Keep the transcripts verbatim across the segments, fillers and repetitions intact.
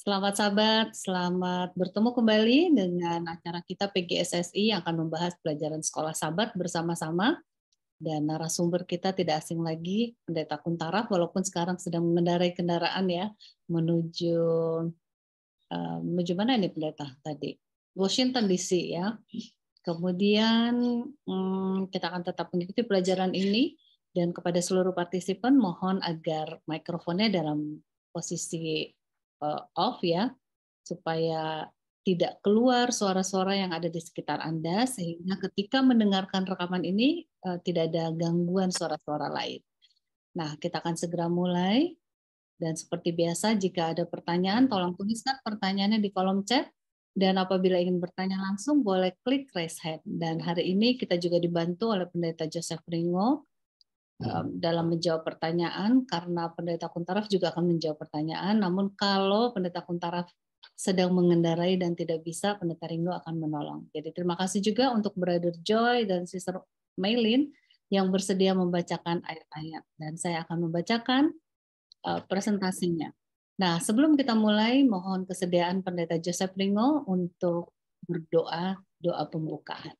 Selamat sahabat, selamat bertemu kembali dengan acara kita P G S S I yang akan membahas pelajaran sekolah sahabat bersama-sama. Dan narasumber kita tidak asing lagi, Pendeta Kuntaraf, walaupun sekarang sedang mengendarai kendaraan ya, menuju uh, menuju mana ini Pendeta tadi? Washington D C ya. Kemudian hmm, kita akan tetap mengikuti pelajaran ini, dan kepada seluruh partisipan mohon agar mikrofonnya dalam posisi uh, off ya, supaya tidak keluar suara-suara yang ada di sekitar Anda, sehingga ketika mendengarkan rekaman ini uh, tidak ada gangguan suara-suara lain. Nah, kita akan segera mulai, dan seperti biasa jika ada pertanyaan tolong tuliskan pertanyaannya di kolom chat, dan apabila ingin bertanya langsung boleh klik raise hand. Dan hari ini kita juga dibantu oleh Pendeta Joseph Ringo dalam menjawab pertanyaan, karena Pendeta Kuntaraf juga akan menjawab pertanyaan. Namun kalau Pendeta Kuntaraf sedang mengendarai dan tidak bisa, Pendeta Ringo akan menolong. Jadi terima kasih juga untuk Brother Joy dan Sister Maylin yang bersedia membacakan ayat-ayat, dan saya akan membacakan uh, presentasinya. Nah, sebelum kita mulai, mohon kesediaan Pendeta Joseph Ringo untuk berdoa, doa pembukaan.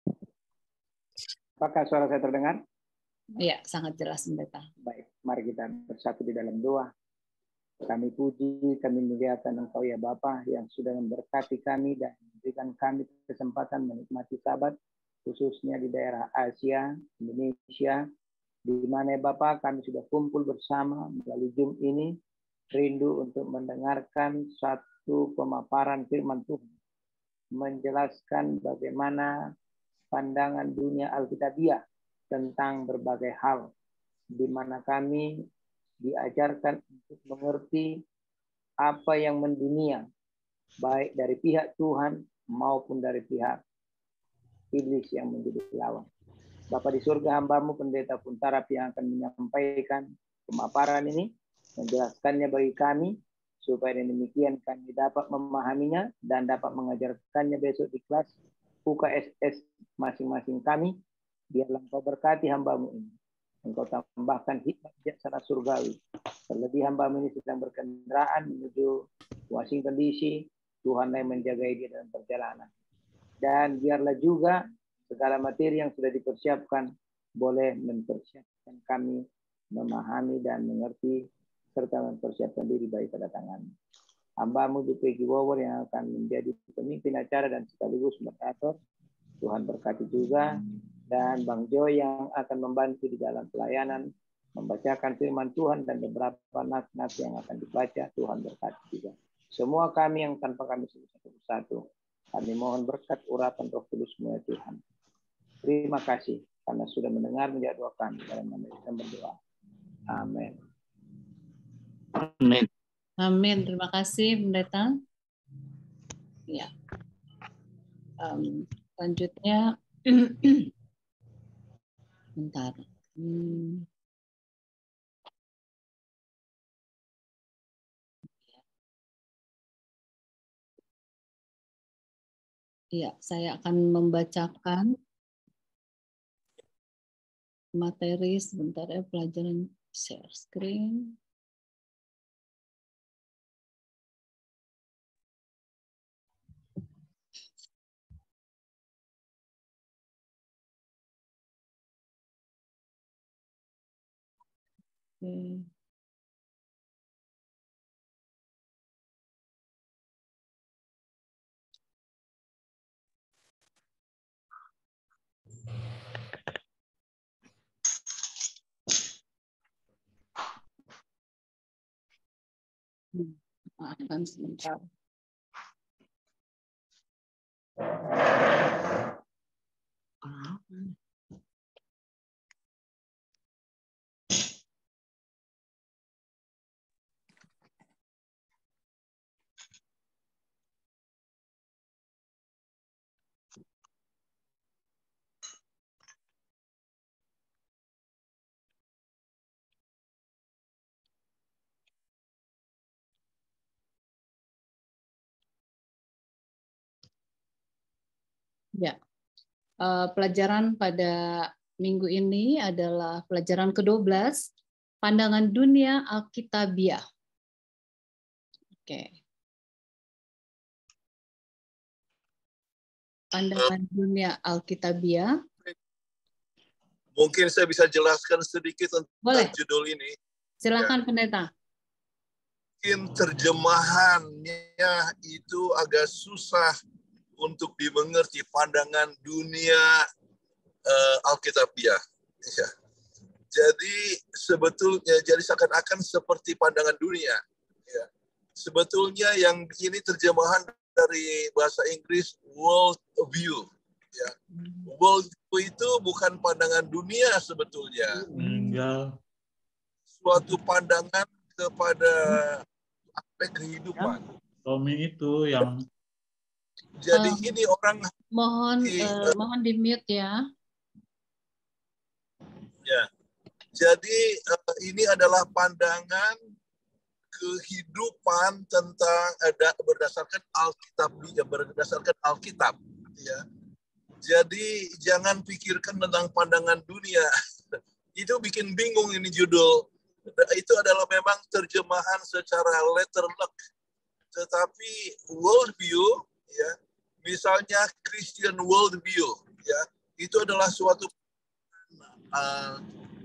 Apakah suara saya terdengar? Ya, sangat jelas, Pendeta. Baik, mari kita bersatu di dalam doa. Kami puji, kami muliakan Engkau ya Bapa yang sudah memberkati kami dan memberikan kami kesempatan menikmati Sabat, khususnya di daerah Asia, Indonesia, di mana Bapa kami sudah kumpul bersama melalui Zoom ini, rindu untuk mendengarkan satu pemaparan firman Tuhan, menjelaskan bagaimana pandangan dunia Alkitabiah tentang berbagai hal, di mana kami diajarkan untuk mengerti apa yang mendunia, baik dari pihak Tuhan maupun dari pihak iblis yang menjadi lawan. Bapa di surga, hamba-Mu Pendeta Kuntaraf yang akan menyampaikan pemaparan ini, menjelaskannya bagi kami, supaya demikian kami dapat memahaminya dan dapat mengajarkannya besok di kelas U K S S masing-masing kami. Biarlah Engkau berkati hamba-Mu ini. Engkau tambahkan hikmat bijaksana surgawi. Terlebih hamba-Mu ini sedang berkendaraan menuju Washington D C. Tuhan yang menjaga dia dalam perjalanan. Dan biarlah juga segala materi yang sudah dipersiapkan boleh mempersiapkan kami memahami dan mengerti serta mempersiapkan diri bagi kedatangan hamba-Mu di P G Wower yang akan menjadi pemimpin acara dan sekaligus moderator. Tuhan berkati juga, dan Bang Joy yang akan membantu di dalam pelayanan, membacakan firman Tuhan dan beberapa nas-nas yang akan dibaca. Tuhan berkati juga semua kami yang tanpa kami satu persatu. Kami mohon berkat urapan Roh Kudus-Mu ya Tuhan. Terima kasih karena sudah mendengar menjadi doa kami. Dalam nama Yesus kami berdoa. Amin. Amin. Amin. Terima kasih, Pendeta. Ya. Um, selanjutnya, bentar. Hmm. Ya, saya akan membacakan materi sebentar ya, pelajaran share screen. Oke. Maafkan sebentar. Ya, uh, pelajaran pada minggu ini adalah pelajaran kedua belas, pandangan dunia Alkitabiah. Oke, pandangan dunia Alkitabiah. Mungkin saya bisa jelaskan sedikit tentang Boleh. judul ini. Silakan, ya. Pendeta. Mungkin terjemahannya itu agak susah untuk dimengerti, pandangan dunia uh, Alkitabiah. Ya. Jadi sebetulnya jadi seakan-akan seperti pandangan dunia. Ya. Sebetulnya yang ini terjemahan dari bahasa Inggris world view. Ya. World view itu bukan pandangan dunia sebetulnya. Enggak. Suatu pandangan kepada aspek kehidupan. Tommy itu yang. Jadi uh, ini orang mohon di, uh, mohon di mute ya. Ya. Jadi uh, ini adalah pandangan kehidupan tentang ada berdasarkan Alkitab, ya, berdasarkan Alkitab, ya. Jadi jangan pikirkan tentang pandangan dunia. Itu bikin bingung ini judul. Itu adalah memang terjemahan secara letterlock. Tetapi worldview, ya, misalnya Christian worldview, ya, itu adalah suatu uh,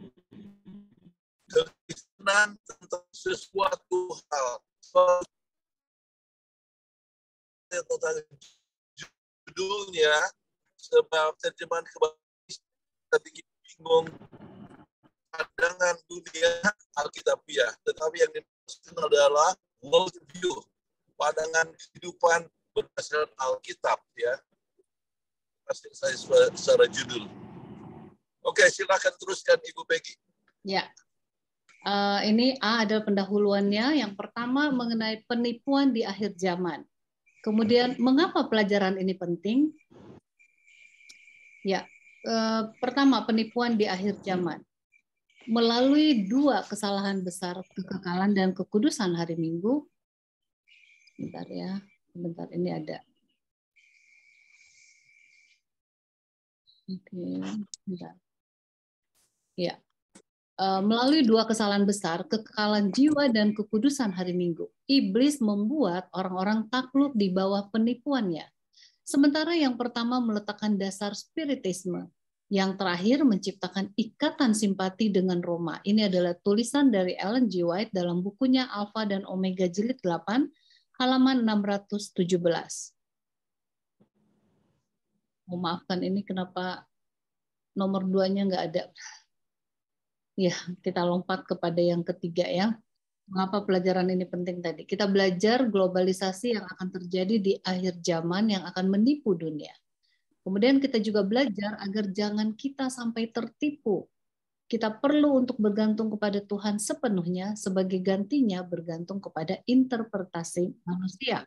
kekristenan tentang sesuatu hal. Tentang judulnya, sebab terjemahan kebahasa kita bikin bingung pandangan dunia Alkitabiah. Tetapi yang dimaksud adalah world view, pandangan kehidupan berdasarkan Alkitab, ya. Pasti saya secara judul. Oke, silakan teruskan Ibu Peggy. Ya. Uh, ini A adalah pendahuluannya. Yang pertama mengenai penipuan di akhir zaman. Kemudian mengapa pelajaran ini penting? Ya, uh, pertama penipuan di akhir zaman. Melalui dua kesalahan besar, kekekalan dan kekudusan hari Minggu. Bentar ya, bentar ini ada. Oke, bentar. Ya. Melalui dua kesalahan besar, kekekalan jiwa dan kekudusan hari Minggu, iblis membuat orang-orang takluk di bawah penipuannya. Sementara yang pertama meletakkan dasar spiritisme, yang terakhir menciptakan ikatan simpati dengan Roma. Ini adalah tulisan dari Ellen G. White dalam bukunya Alpha dan Omega jilid delapan, halaman enam ratus tujuh belas. Oh, maafkan ini kenapa nomor duanya nggak ada. Ya, kita lompat kepada yang ketiga ya. Mengapa pelajaran ini penting tadi? Kita belajar globalisasi yang akan terjadi di akhir zaman yang akan menipu dunia. Kemudian kita juga belajar agar jangan kita sampai tertipu. Kita perlu untuk bergantung kepada Tuhan sepenuhnya, sebagai gantinya bergantung kepada interpretasi manusia.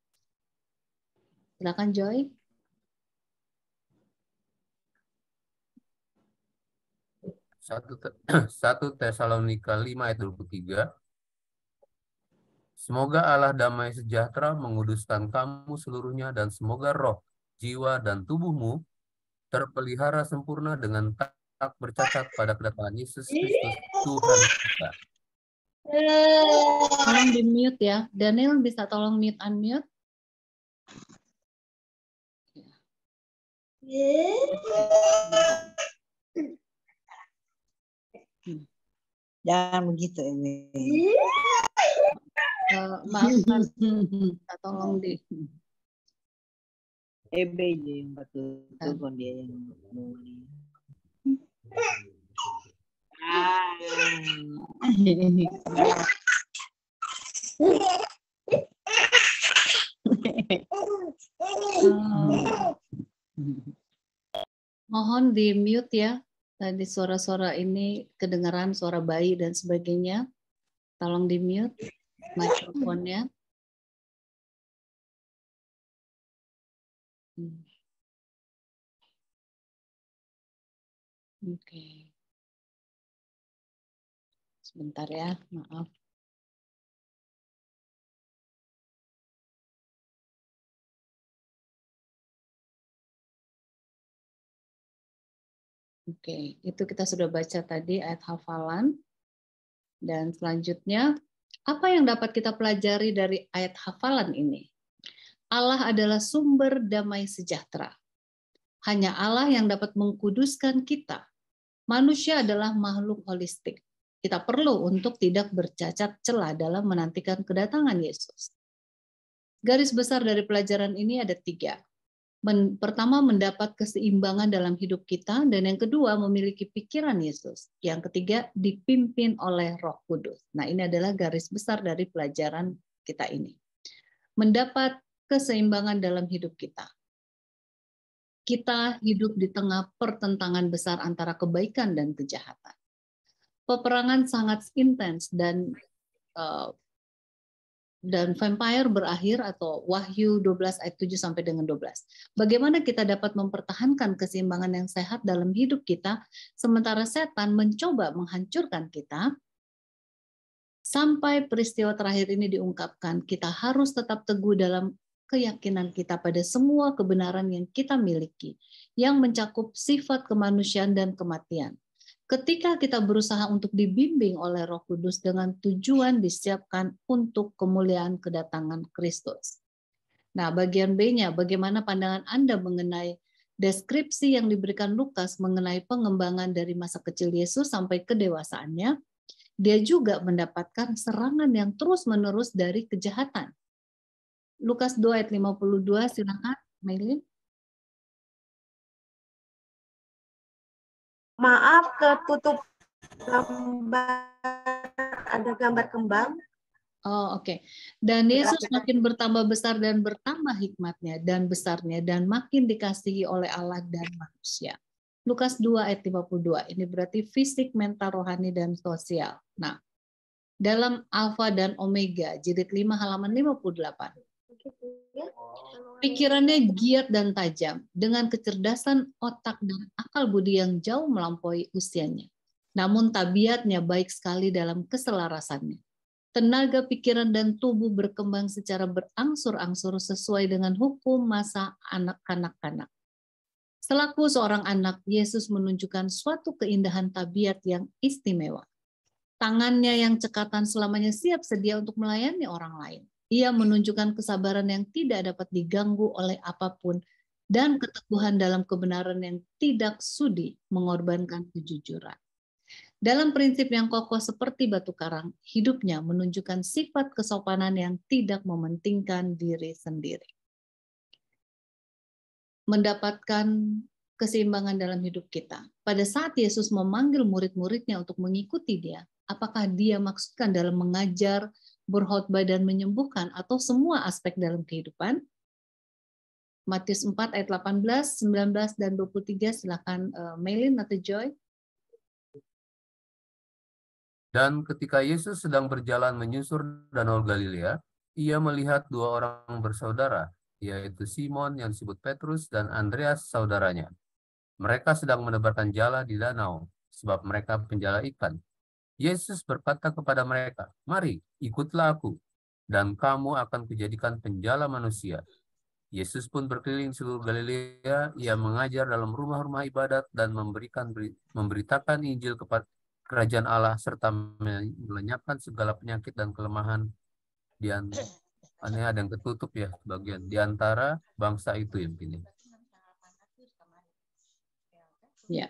Silakan Joy. satu Tesalonika lima ayat dua puluh tiga. Semoga Allah damai sejahtera menguduskan kamu seluruhnya, dan semoga roh, jiwa, dan tubuhmu terpelihara sempurna dengan tak bercacat pada kedatangan Yesus Kristus Tuhan kita. Tolong di mute ya. Daniel bisa tolong mute unmute. Jangan begitu ini. Uh, maafkan, tolong di. E B J yang betul betul dia yang mulia. uh, mohon di mute ya. Tadi suara-suara ini kedengaran suara bayi dan sebagainya. Tolong di mute mikrofonnya. Hmm. Oke. Okay. Sebentar ya, maaf. Oke, itu kita sudah baca tadi ayat hafalan. Dan selanjutnya, apa yang dapat kita pelajari dari ayat hafalan ini? Allah adalah sumber damai sejahtera. Hanya Allah yang dapat mengkuduskan kita. Manusia adalah makhluk holistik. Kita perlu untuk tidak bercacat celah dalam menantikan kedatangan Yesus. Garis besar dari pelajaran ini ada tiga. Men, pertama, mendapat keseimbangan dalam hidup kita, dan yang kedua, memiliki pikiran Yesus. Yang ketiga, dipimpin oleh Roh Kudus. Nah, ini adalah garis besar dari pelajaran kita ini. Mendapat keseimbangan dalam hidup kita. Kita hidup di tengah pertentangan besar antara kebaikan dan kejahatan. Peperangan sangat intens dan uh, dan vampire berakhir, atau Wahyu dua belas ayat tujuh sampai dengan dua belas. Bagaimana kita dapat mempertahankan keseimbangan yang sehat dalam hidup kita sementara setan mencoba menghancurkan kita? Sampai peristiwa terakhir ini diungkapkan, kita harus tetap teguh dalam keyakinan kita pada semua kebenaran yang kita miliki, yang mencakup sifat kemanusiaan dan kematian. Ketika kita berusaha untuk dibimbing oleh Roh Kudus dengan tujuan disiapkan untuk kemuliaan kedatangan Kristus. Nah, bagian B-nya, bagaimana pandangan Anda mengenai deskripsi yang diberikan Lukas mengenai pengembangan dari masa kecil Yesus sampai kedewasaannya? Dia juga mendapatkan serangan yang terus-menerus dari kejahatan. Lukas dua ayat lima puluh dua, silakan, Maylin. Maaf, ketutup gambar, ada gambar kembang. Oh, oke. Okay. Dan Yesus makin bertambah besar dan bertambah hikmatnya dan besarnya dan makin dikasihi oleh Allah dan manusia. Lukas dua ayat lima puluh dua. Ini berarti fisik, mental, rohani, dan sosial. Nah, dalam Alfa dan Omega, jilid lima halaman lima puluh delapan. Pikirannya giat dan tajam, dengan kecerdasan otak dan akal budi yang jauh melampaui usianya. Namun tabiatnya baik sekali dalam keselarasannya. Tenaga pikiran dan tubuh berkembang secara berangsur-angsur sesuai dengan hukum masa anak kanak-kanak. Selaku seorang anak, Yesus menunjukkan suatu keindahan tabiat yang istimewa. Tangannya yang cekatan selamanya siap sedia untuk melayani orang lain. Ia menunjukkan kesabaran yang tidak dapat diganggu oleh apapun dan keteguhan dalam kebenaran yang tidak sudi mengorbankan kejujuran. Dalam prinsip yang kokoh seperti batu karang, hidupnya menunjukkan sifat kesopanan yang tidak mementingkan diri sendiri. Mendapatkan keseimbangan dalam hidup kita. Pada saat Yesus memanggil murid-muridnya untuk mengikuti dia, apakah dia maksudkan dalam mengajar, berkhotbah, dan menyembuhkan, atau semua aspek dalam kehidupan? Matius empat ayat delapan belas, sembilan belas, dan dua puluh tiga, silakan uh, Maylin atau Joy. Dan ketika Yesus sedang berjalan menyusur Danau Galilea, ia melihat dua orang bersaudara, yaitu Simon yang disebut Petrus dan Andreas saudaranya. Mereka sedang menebarkan jala di danau, sebab mereka penjala ikan. Yesus berkata kepada mereka, "Mari, ikutlah aku, dan kamu akan kujadikan penjala manusia." Yesus pun berkeliling seluruh Galilea, ia mengajar dalam rumah-rumah ibadat dan memberikan memberitakan Injil kepada kerajaan Allah serta melenyapkan segala penyakit dan kelemahan di antara, ada yang ketutup ya bagian di antara bangsa itu yang pilih. Ya.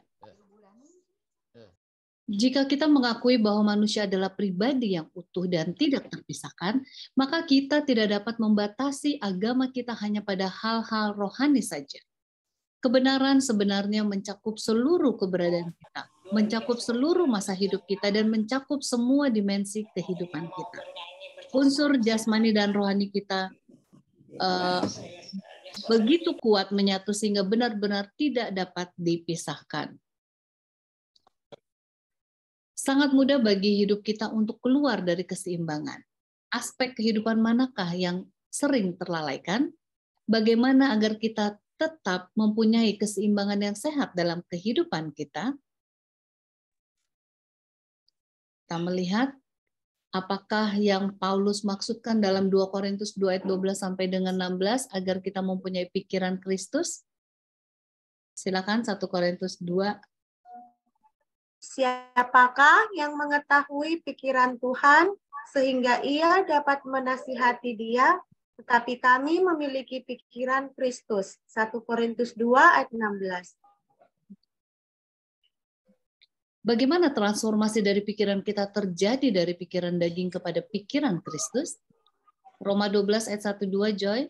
Jika kita mengakui bahwa manusia adalah pribadi yang utuh dan tidak terpisahkan, maka kita tidak dapat membatasi agama kita hanya pada hal-hal rohani saja. Kebenaran sebenarnya mencakup seluruh keberadaan kita, mencakup seluruh masa hidup kita, dan mencakup semua dimensi kehidupan kita. Unsur jasmani dan rohani kita uh, begitu kuat menyatu sehingga benar-benar tidak dapat dipisahkan. Sangat mudah bagi hidup kita untuk keluar dari keseimbangan. Aspek kehidupan manakah yang sering terlalaikan? Bagaimana agar kita tetap mempunyai keseimbangan yang sehat dalam kehidupan kita? Kita melihat apakah yang Paulus maksudkan dalam dua Korintus dua ayat dua belas sampai dengan enam belas agar kita mempunyai pikiran Kristus? Silakan satu Korintus dua. Siapakah yang mengetahui pikiran Tuhan sehingga ia dapat menasihati dia? tetapi kami memiliki pikiran Kristus. satu Korintus dua ayat enam belas. Bagaimana transformasi dari pikiran kita terjadi dari pikiran daging kepada pikiran Kristus? Roma dua belas ayat satu dua, Joy.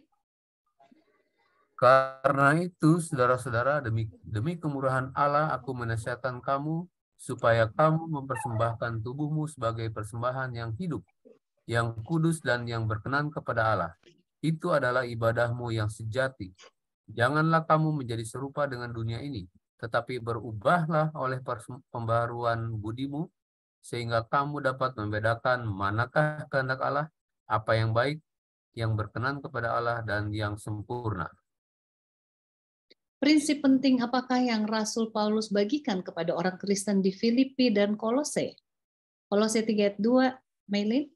Karena itu, saudara-saudara, demi demi kemurahan Allah, aku menasihatkan kamu supaya kamu mempersembahkan tubuhmu sebagai persembahan yang hidup, yang kudus dan yang berkenan kepada Allah. Itu adalah ibadahmu yang sejati. Janganlah kamu menjadi serupa dengan dunia ini, tetapi berubahlah oleh pembaruan budimu, sehingga kamu dapat membedakan manakah kehendak Allah, apa yang baik, yang berkenan kepada Allah, dan yang sempurna. Prinsip penting apakah yang Rasul Paulus bagikan kepada orang Kristen di Filipi dan Kolose? Kolose tiga ayat dua, Maylin?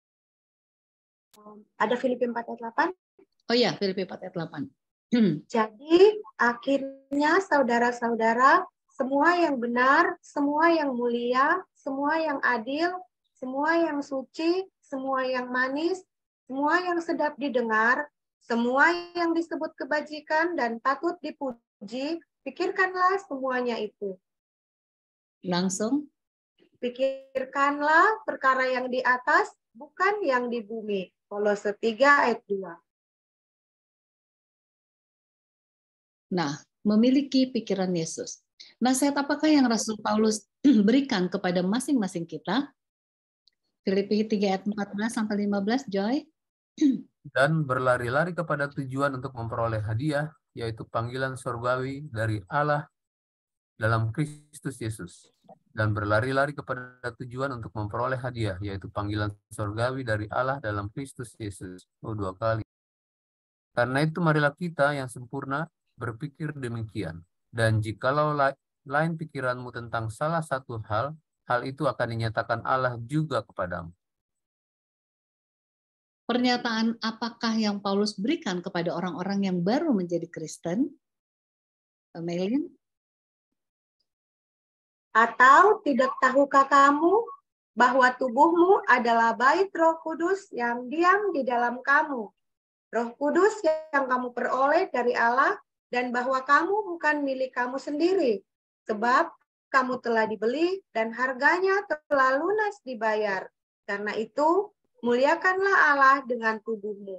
Ada Filipi empat ayat delapan. Oh ya, Filipi empat ayat delapan. Jadi, akhirnya saudara-saudara, semua yang benar, semua yang mulia, semua yang adil, semua yang suci, semua yang manis, semua yang sedap didengar, semua yang disebut kebajikan dan patut dipuji, pikirkanlah semuanya itu. Langsung. Pikirkanlah perkara yang di atas, bukan yang di bumi. Kolose tiga ayat dua. Nah, memiliki pikiran Yesus. Nasihat apakah yang Rasul Paulus berikan kepada masing-masing kita? Filipi tiga ayat empat belas sampai lima belas, Joy. Dan berlari-lari kepada tujuan untuk memperoleh hadiah, yaitu panggilan surgawi dari Allah dalam Kristus Yesus. Dan berlari-lari kepada tujuan untuk memperoleh hadiah, yaitu panggilan surgawi dari Allah dalam Kristus Yesus. Oh, dua kali. Karena itu marilah kita yang sempurna berpikir demikian. Dan jikalau lain pikiranmu tentang salah satu hal, hal itu akan dinyatakan Allah juga kepadamu. Pernyataan apakah yang Paulus berikan kepada orang-orang yang baru menjadi Kristen? Melin? Atau tidak tahukah kamu bahwa tubuhmu adalah bait Roh Kudus yang diam di dalam kamu? Roh Kudus yang kamu peroleh dari Allah, dan bahwa kamu bukan milik kamu sendiri, sebab kamu telah dibeli dan harganya telah lunas dibayar. Karena itu, muliakanlah Allah dengan tubuhmu.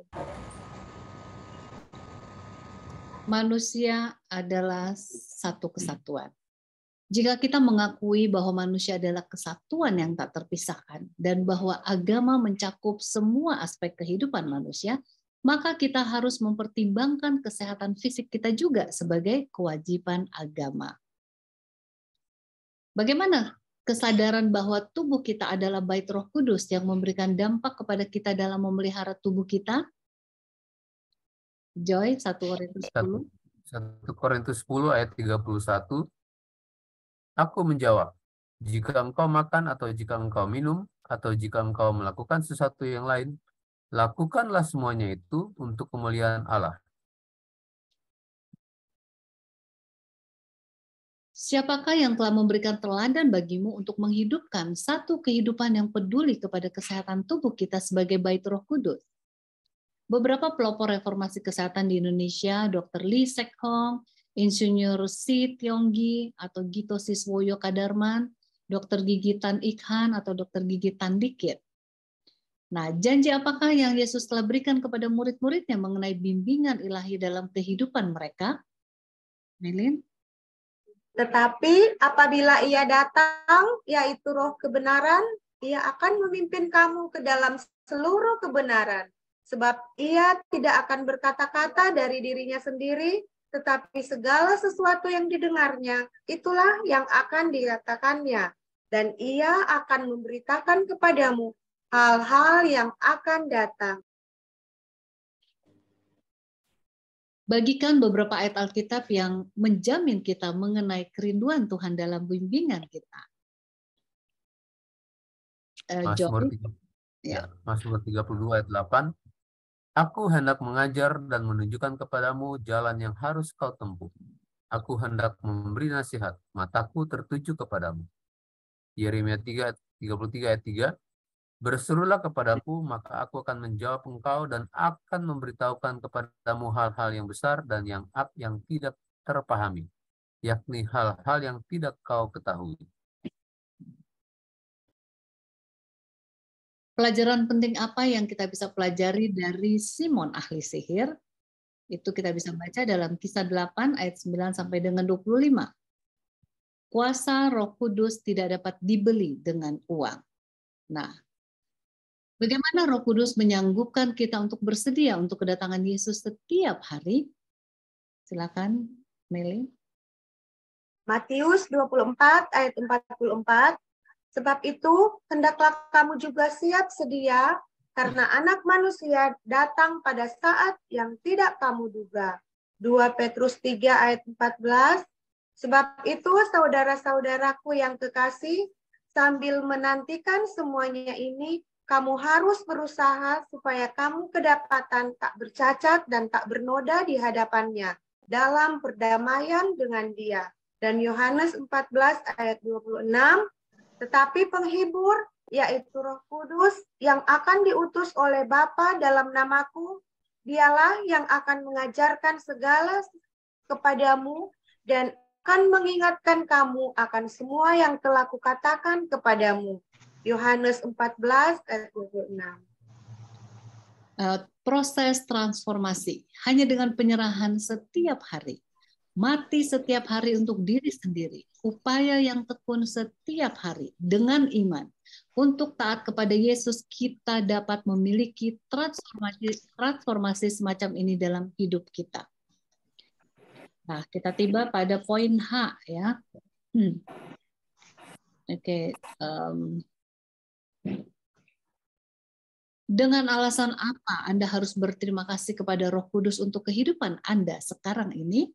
Manusia adalah satu kesatuan. Jika kita mengakui bahwa manusia adalah kesatuan yang tak terpisahkan dan bahwa agama mencakup semua aspek kehidupan manusia, maka kita harus mempertimbangkan kesehatan fisik kita juga sebagai kewajiban agama. Bagaimana kesadaran bahwa tubuh kita adalah bait Roh Kudus yang memberikan dampak kepada kita dalam memelihara tubuh kita? Joy, satu Korintus sepuluh. satu Korintus sepuluh ayat tiga puluh satu. Aku menjawab, jika engkau makan atau jika engkau minum, atau jika engkau melakukan sesuatu yang lain, lakukanlah semuanya itu untuk kemuliaan Allah. Siapakah yang telah memberikan teladan bagimu untuk menghidupkan satu kehidupan yang peduli kepada kesehatan tubuh kita sebagai bait Roh Kudus? Beberapa pelopor reformasi kesehatan di Indonesia, dokter Lee Sek Hong, Insinyur Si Tionggi atau Gito Siswoyo Kadarman, dokter gigitan Ikhan atau dokter gigitan Dikit. Nah, janji apakah yang Yesus telah berikan kepada murid-muridnya mengenai bimbingan ilahi dalam kehidupan mereka? Melin? Tetapi apabila ia datang, yaitu Roh kebenaran, ia akan memimpin kamu ke dalam seluruh kebenaran. Sebab ia tidak akan berkata-kata dari dirinya sendiri, tetapi segala sesuatu yang didengarnya, itulah yang akan dikatakannya. Dan ia akan memberitakan kepadamu hal-hal yang akan datang. Bagikan beberapa ayat Alkitab yang menjamin kita mengenai kerinduan Tuhan dalam bimbingan kita. Uh, Mazmur, ya. ya, Mazmur tiga puluh dua ayat delapan. Aku hendak mengajar dan menunjukkan kepadamu jalan yang harus kau tempuh. Aku hendak memberi nasihat, mataku tertuju kepadamu. Yeremia tiga, tiga puluh tiga ayat tiga. Berserulah kepadaku, maka aku akan menjawab engkau dan akan memberitahukan kepadamu hal-hal yang besar dan yang yang tidak terpahami, yakni hal-hal yang tidak kau ketahui. Pelajaran penting apa yang kita bisa pelajari dari Simon ahli sihir? Itu kita bisa baca dalam Kisah delapan ayat sembilan sampai dengan dua puluh lima. Kuasa Roh Kudus tidak dapat dibeli dengan uang. Nah, bagaimana Roh Kudus menyanggupkan kita untuk bersedia untuk kedatangan Yesus setiap hari? Silakan, Meli. Matius dua puluh empat ayat empat puluh empat. Sebab itu, hendaklah kamu juga siap sedia, karena Anak Manusia datang pada saat yang tidak kamu duga. dua Petrus tiga ayat empat belas. Sebab itu, saudara-saudaraku yang kekasih, sambil menantikan semuanya ini, kamu harus berusaha supaya kamu kedapatan tak bercacat dan tak bernoda di hadapannya dalam perdamaian dengan Dia. Dan Yohanes empat belas ayat dua puluh enam, tetapi penghibur, yaitu Roh Kudus, yang akan diutus oleh Bapa dalam namaku, Dialah yang akan mengajarkan segala kepadamu dan akan mengingatkan kamu akan semua yang telah kukatakan kepadamu. Yohanes empat belas ayat dua puluh enam. Uh, proses transformasi hanya dengan penyerahan setiap hari, mati setiap hari untuk diri sendiri, upaya yang tekun setiap hari dengan iman untuk taat kepada Yesus, kita dapat memiliki transformasi transformasi semacam ini dalam hidup kita. Nah, kita tiba pada poin H ya. Hmm. Oke. Okay. Um, dengan alasan apa Anda harus berterima kasih kepada Roh Kudus untuk kehidupan Anda sekarang ini?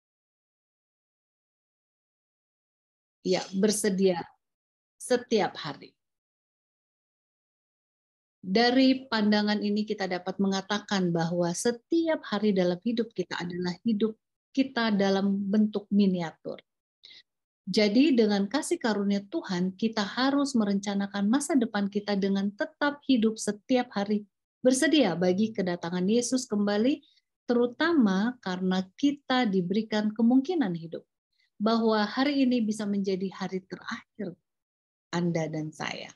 Ya, bersedia setiap hari. Dari pandangan ini kita dapat mengatakan bahwa setiap hari dalam hidup kita adalah hidup kita dalam bentuk miniatur. Jadi dengan kasih karunia Tuhan, kita harus merencanakan masa depan kita dengan tetap hidup setiap hari bersedia bagi kedatangan Yesus kembali, terutama karena kita diberikan kemungkinan hidup. Bahwa hari ini bisa menjadi hari terakhir Anda dan saya.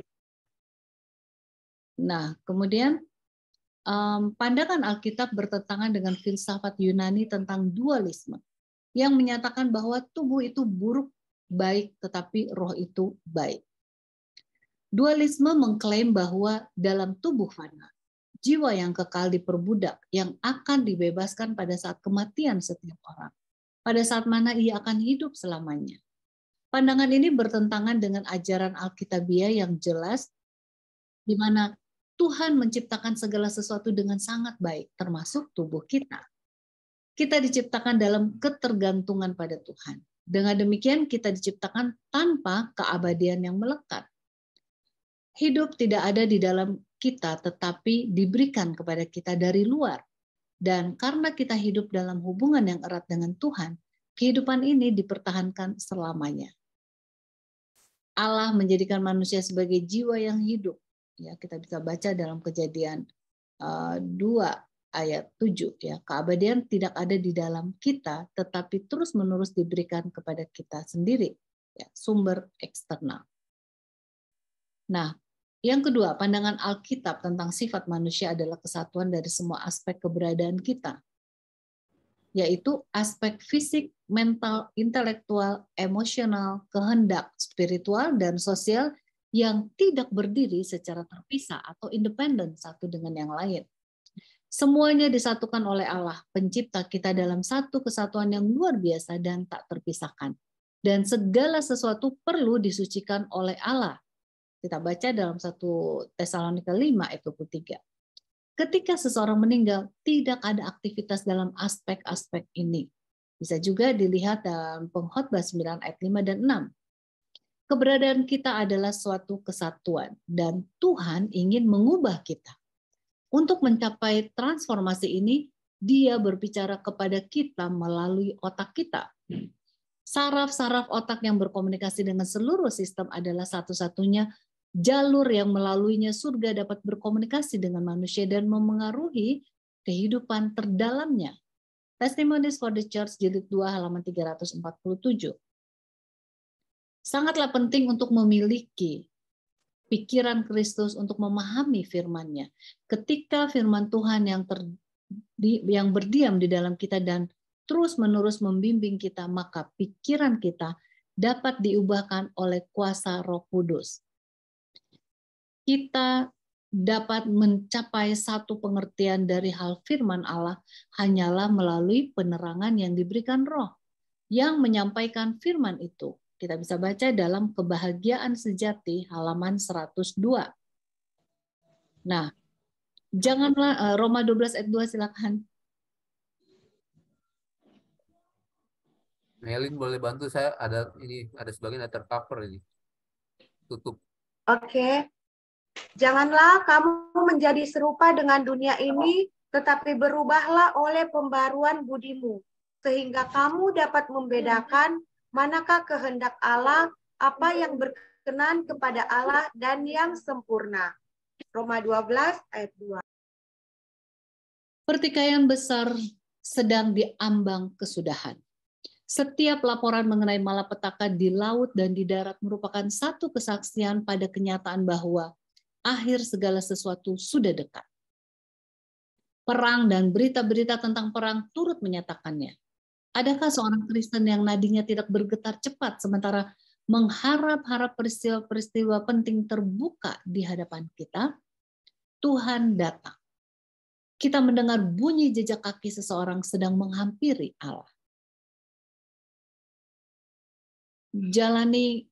Nah, kemudian um, pandangan Alkitab bertentangan dengan filsafat Yunani tentang dualisme yang menyatakan bahwa tubuh itu buruk baik tetapi roh itu baik. Dualisme mengklaim bahwa dalam tubuh fana, jiwa yang kekal diperbudak yang akan dibebaskan pada saat kematian setiap orang. Pada saat mana ia akan hidup selamanya. Pandangan ini bertentangan dengan ajaran Alkitabiah yang jelas, di mana Tuhan menciptakan segala sesuatu dengan sangat baik, termasuk tubuh kita. Kita diciptakan dalam ketergantungan pada Tuhan. Dengan demikian kita diciptakan tanpa keabadian yang melekat. Hidup tidak ada di dalam kita, tetapi diberikan kepada kita dari luar. Dan karena kita hidup dalam hubungan yang erat dengan Tuhan, kehidupan ini dipertahankan selamanya. Allah menjadikan manusia sebagai jiwa yang hidup. Ya, kita bisa baca dalam Kejadian uh, dua ayat tujuh. Ya, keabadian tidak ada di dalam kita, tetapi terus-menerus diberikan kepada kita sendiri. Ya, sumber eksternal. Nah, yang kedua, pandangan Alkitab tentang sifat manusia adalah kesatuan dari semua aspek keberadaan kita, yaitu aspek fisik, mental, intelektual, emosional, kehendak, spiritual, dan sosial yang tidak berdiri secara terpisah atau independen satu dengan yang lain. Semuanya disatukan oleh Allah, pencipta kita dalam satu kesatuan yang luar biasa dan tak terpisahkan. Dan segala sesuatu perlu disucikan oleh Allah. Kita baca dalam satu Tesalonika lima ayat dua puluh tiga. Ketika seseorang meninggal, tidak ada aktivitas dalam aspek-aspek ini. Bisa juga dilihat dalam Pengkhotbah sembilan ayat lima dan enam. Keberadaan kita adalah suatu kesatuan dan Tuhan ingin mengubah kita. Untuk mencapai transformasi ini, Dia berbicara kepada kita melalui otak kita. Saraf-saraf otak yang berkomunikasi dengan seluruh sistem adalah satu-satunya jalur yang melaluinya surga dapat berkomunikasi dengan manusia dan memengaruhi kehidupan terdalamnya. Testimonies for the Church jilid dua halaman tiga ratus empat puluh tujuh. Sangatlah penting untuk memiliki pikiran Kristus untuk memahami firman-Nya. Ketika firman Tuhan yang ter, di, yang berdiam di dalam kita dan terus-menerus membimbing kita, maka pikiran kita dapat diubahkan oleh kuasa Roh Kudus. Kita dapat mencapai satu pengertian dari hal firman Allah hanyalah melalui penerangan yang diberikan Roh yang menyampaikan firman itu. Kita bisa baca dalam Kebahagiaan Sejati halaman seratus dua. Nah, janganlah Roma dua belas ayat dua, silakan. Melin boleh bantu saya, ada ini ada sebagian ada tercover ini. Tutup. Oke. Janganlah kamu menjadi serupa dengan dunia ini, tetapi berubahlah oleh pembaruan budimu, sehingga kamu dapat membedakan manakah kehendak Allah, apa yang berkenan kepada Allah dan yang sempurna. Roma dua belas ayat dua. Pertikaian besar sedang diambang kesudahan. Setiap laporan mengenai malapetaka di laut dan di darat merupakan satu kesaksian pada kenyataan bahwa akhir segala sesuatu sudah dekat. Perang dan berita-berita tentang perang turut menyatakannya. Adakah seorang Kristen yang nadinya tidak bergetar cepat sementara mengharap-harap peristiwa-peristiwa penting terbuka di hadapan kita? Tuhan datang. Kita mendengar bunyi jejak kaki seseorang sedang menghampiri Allah. Jalani,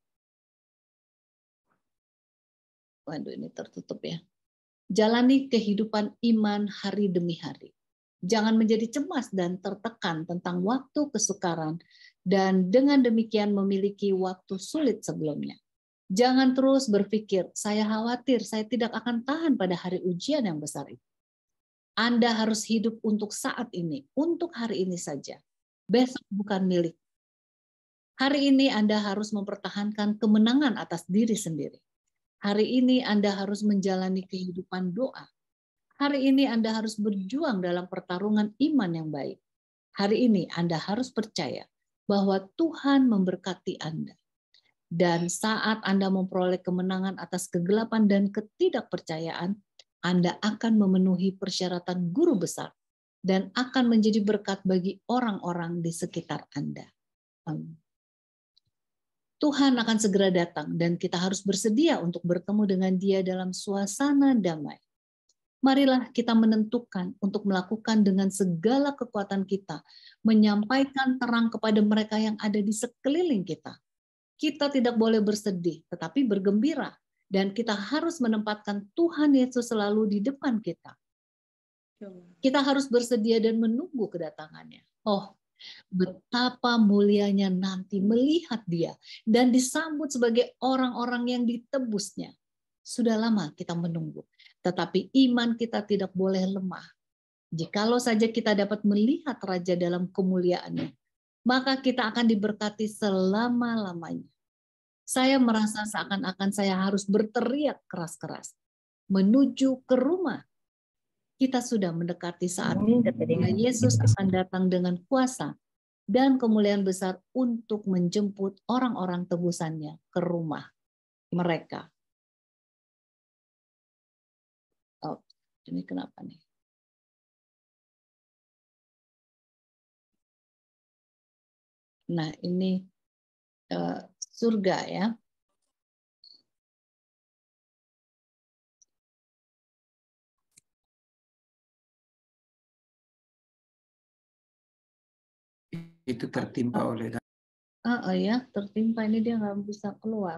waduh ini tertutup ya. Jalani kehidupan iman hari demi hari. Jangan menjadi cemas dan tertekan tentang waktu kesukaran dan dengan demikian memiliki waktu sulit sebelumnya. Jangan terus berpikir, saya khawatir saya tidak akan tahan pada hari ujian yang besar itu. Anda harus hidup untuk saat ini, untuk hari ini saja. Besok bukan milik. Hari ini Anda harus mempertahankan kemenangan atas diri sendiri. Hari ini Anda harus menjalani kehidupan doa. Hari ini Anda harus berjuang dalam pertarungan iman yang baik. Hari ini Anda harus percaya bahwa Tuhan memberkati Anda. Dan saat Anda memperoleh kemenangan atas kegelapan dan ketidakpercayaan, Anda akan memenuhi persyaratan guru besar dan akan menjadi berkat bagi orang-orang di sekitar Anda. Amin. Tuhan akan segera datang dan kita harus bersedia untuk bertemu dengan Dia dalam suasana damai. Marilah kita menentukan untuk melakukan dengan segala kekuatan kita, menyampaikan terang kepada mereka yang ada di sekeliling kita. Kita tidak boleh bersedih, tetapi bergembira. Dan kita harus menempatkan Tuhan Yesus selalu di depan kita. Kita harus bersedia dan menunggu kedatangannya. Oh, betapa mulianya nanti melihat Dia dan disambut sebagai orang-orang yang ditebusnya. Sudah lama kita menunggu, tetapi iman kita tidak boleh lemah. Jikalau saja kita dapat melihat Raja dalam kemuliaannya, maka kita akan diberkati selama-lamanya. Saya merasa seakan-akan saya harus berteriak keras-keras menuju ke rumah. Kita sudah mendekati saat ketika Yesus akan datang dengan kuasa dan kemuliaan besar untuk menjemput orang-orang tebusannya ke rumah mereka. Oh, ini kenapa nih? Nah, ini uh, surga ya. Itu tertimpa oleh. Ah, oh ya, tertimpa ini dia nggak bisa keluar.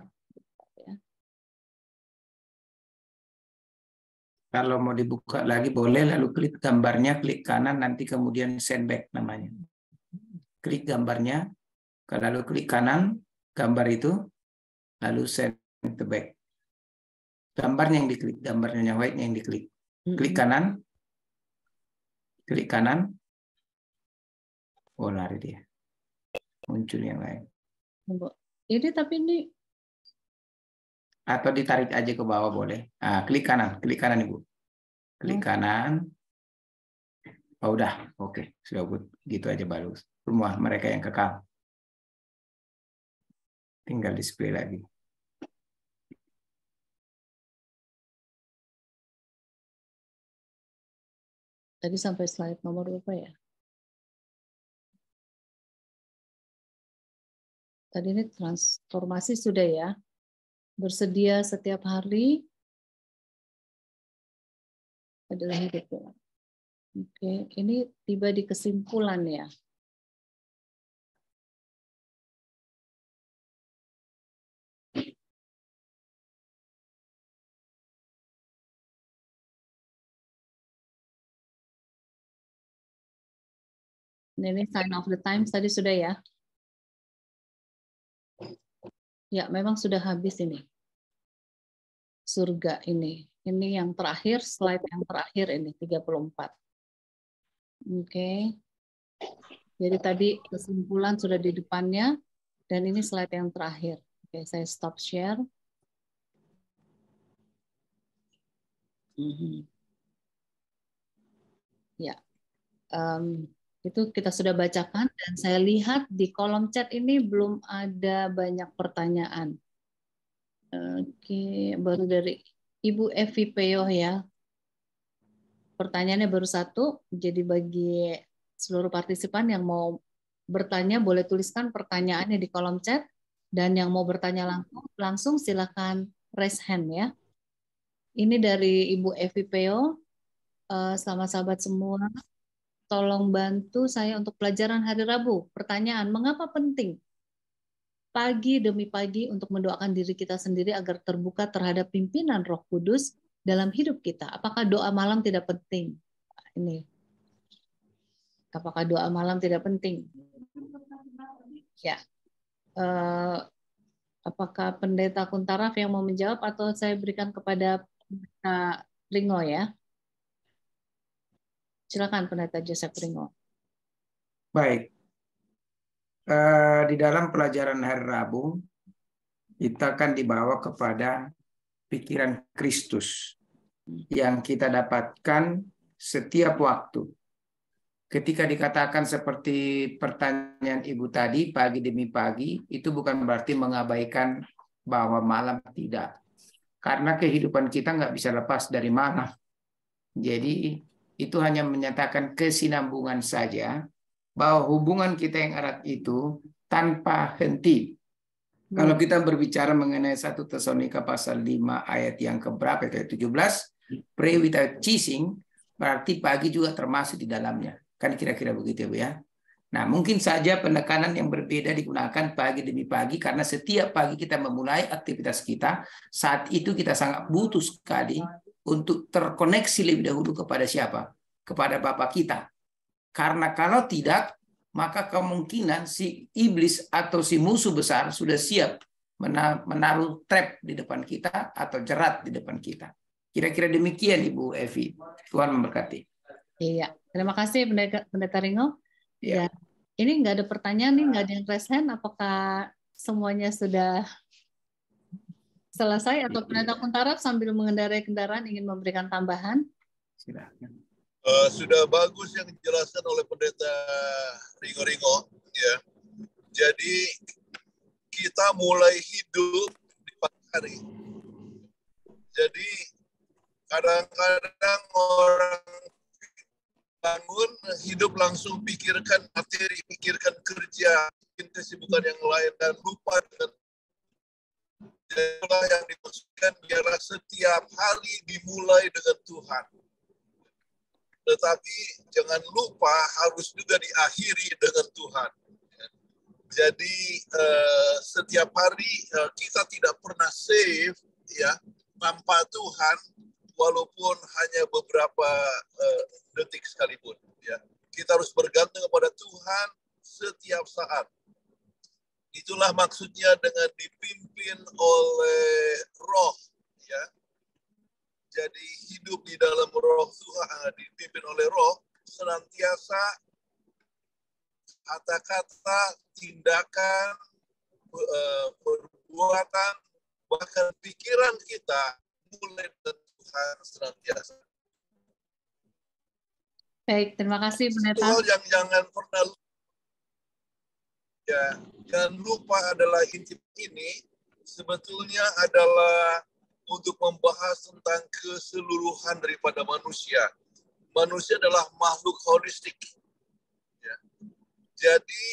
Kalau mau dibuka lagi boleh, lalu klik gambarnya, klik kanan, nanti kemudian send back namanya. Klik gambarnya, lalu klik kanan, gambar itu, lalu send to back. Gambarnya yang diklik, gambarnya yang white yang diklik. Klik kanan, klik kanan, oh lari dia. Muncul yang lain. Ini tapi ini atau ditarik aja ke bawah boleh. Nah, klik kanan, klik kanan Ibu. Klik kanan. Oh udah, oke, sudah good. Gitu aja bagus. Semua mereka yang kekal. Tinggal display lagi. Tadi sampai slide nomor berapa ya? Tadi ini transformasi sudah ya. Bersedia setiap hari adalah hidup. Oke, ini tiba di kesimpulan ya. Ini sign of the times tadi sudah ya. Ya, memang sudah habis ini. Surga ini. Ini yang terakhir, slide yang terakhir ini, tiga puluh empat. Oke. Jadi tadi kesimpulan sudah di depannya, dan ini slide yang terakhir. Oke, saya stop share. Ya. Um, itu kita sudah bacakan, dan saya lihat di kolom chat ini belum ada banyak pertanyaan. Oke, baru dari Ibu Evi Peo ya. Pertanyaannya baru satu, jadi bagi seluruh partisipan yang mau bertanya boleh tuliskan pertanyaannya di kolom chat, dan yang mau bertanya langsung, langsung silakan raise hand ya. Ini dari Ibu Evi Peo. Selamat sahabat semua. Tolong bantu saya untuk pelajaran hari Rabu. Pertanyaan, mengapa penting pagi demi pagi untuk mendoakan diri kita sendiri agar terbuka terhadap pimpinan Roh Kudus dalam hidup kita? Apakah doa malam tidak penting? Ini. Apakah doa malam tidak penting? Ya. Eh, apakah Pendeta Kuntaraf yang mau menjawab atau saya berikan kepada Pendeta Ringo ya? Silakan Pendeta Joseph Ringo. Baik. Uh, di dalam pelajaran hari Rabu, kita akan dibawa kepada pikiran Kristus yang kita dapatkan setiap waktu. Ketika dikatakan seperti pertanyaan Ibu tadi, pagi demi pagi, itu bukan berarti mengabaikan bahwa malam tidak. Karena kehidupan kita nggak bisa lepas dari malam. Jadi itu hanya menyatakan kesinambungan saja, bahwa hubungan kita yang erat itu tanpa henti. Hmm. Kalau kita berbicara mengenai satu Tesalonika pasal lima ayat yang keberapa, ayat tujuh belas, pray without ceasing, berarti pagi juga termasuk di dalamnya. Kan kira-kira begitu ya. Nah, mungkin saja penekanan yang berbeda digunakan pagi demi pagi, karena setiap pagi kita memulai aktivitas kita, saat itu kita sangat butuh sekali untuk terkoneksi lebih dahulu kepada siapa? Kepada Bapa kita. Karena kalau tidak, maka kemungkinan si iblis atau si musuh besar sudah siap menaruh trap di depan kita atau jerat di depan kita. Kira-kira demikian Ibu Evi. Tuhan memberkati. Iya, terima kasih Pendeta, Pendeta Ringo. Ya. Ya, ini nggak ada pertanyaan nih, nggak ada yang raise hand. Apakah semuanya sudah selesai atau Pendeta Kuntaraf sambil mengendarai kendaraan ingin memberikan tambahan? Silakan. Uh, sudah bagus yang dijelaskan oleh Pendeta Ringo-Ringo ya. Jadi kita mulai hidup di pagi hari. Jadi kadang-kadang orang bangun hidup langsung pikirkan materi, pikirkan kerja, bikin kesibukan yang lain dan lupa dengan yang dimaksudkan biarlah setiap hari dimulai dengan Tuhan. Tetapi jangan lupa harus juga diakhiri dengan Tuhan. Jadi uh, setiap hari uh, kita tidak pernah safe ya tanpa Tuhan, walaupun hanya beberapa uh, detik sekalipun. Ya, kita harus bergantung kepada Tuhan setiap saat. Itulah maksudnya dengan dipimpin oleh Roh. Ya. Jadi hidup di dalam Roh Tuhan, dipimpin oleh Roh, senantiasa kata-kata, tindakan, perbuatan bahkan pikiran kita mulai dari Tuhan senantiasa. Baik, terima kasih Satu Pendeta. hal yang jangan pernah ya, jangan lupa adalah inti ini sebetulnya adalah untuk membahas tentang keseluruhan daripada manusia. Manusia adalah makhluk holistik. Ya. Jadi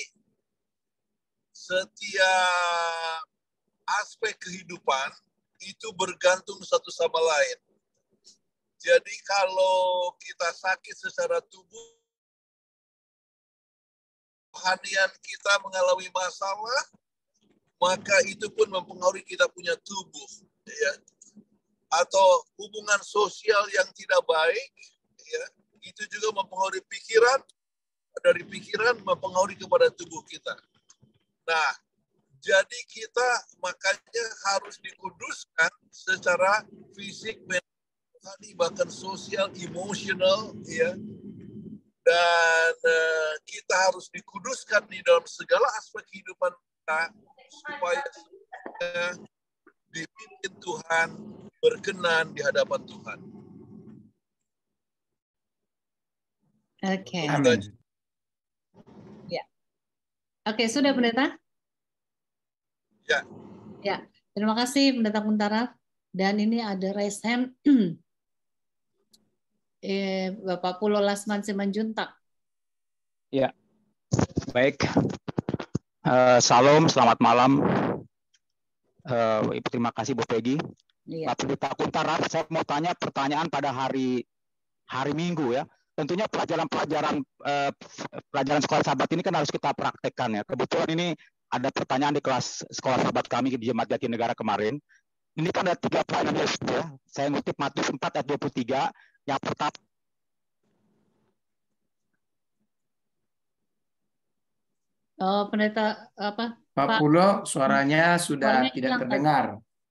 setiap aspek kehidupan itu bergantung satu sama lain. Jadi kalau kita sakit secara tubuh, rohanian kita mengalami masalah, maka itu pun mempengaruhi kita punya tubuh, ya. Atau hubungan sosial yang tidak baik, ya, itu juga mempengaruhi pikiran, dari pikiran mempengaruhi kepada tubuh kita. Nah, jadi kita makanya harus dikuduskan secara fisik, mental, bahkan sosial, emosional, ya. Dan uh, kita harus dikuduskan di dalam segala aspek kehidupan kita supaya dipimpin Tuhan, berkenan di hadapan Tuhan. Oke. Okay. Amin. Ya. Oke, okay, sudah Pendeta? Ya. Ya, terima kasih Pendeta Kuntara. Dan ini ada raise hand. eh, Bapak Pulo Lasman Simanjuntak. Ya, baik. Uh, Salam, selamat malam. Uh, Ibu, terima kasih Bu Peggy. Iya. Pak Pendeta Kuntara, saya mau tanya pertanyaan pada hari hari Minggu ya. Tentunya pelajaran-pelajaran uh, pelajaran sekolah sahabat ini kan harus kita praktekkan ya. Kebetulan ini ada pertanyaan di kelas sekolah sahabat kami di Jemaat Jatinegara kemarin. Ini kan ada tiga pelayanan Yesus ya. Saya ngutip Matius empat ayat dua puluh tiga. Yang pertama, oh, Pendeta apa? Pak Pak Pulo, suaranya sudah suaranya tidak hilang, terdengar.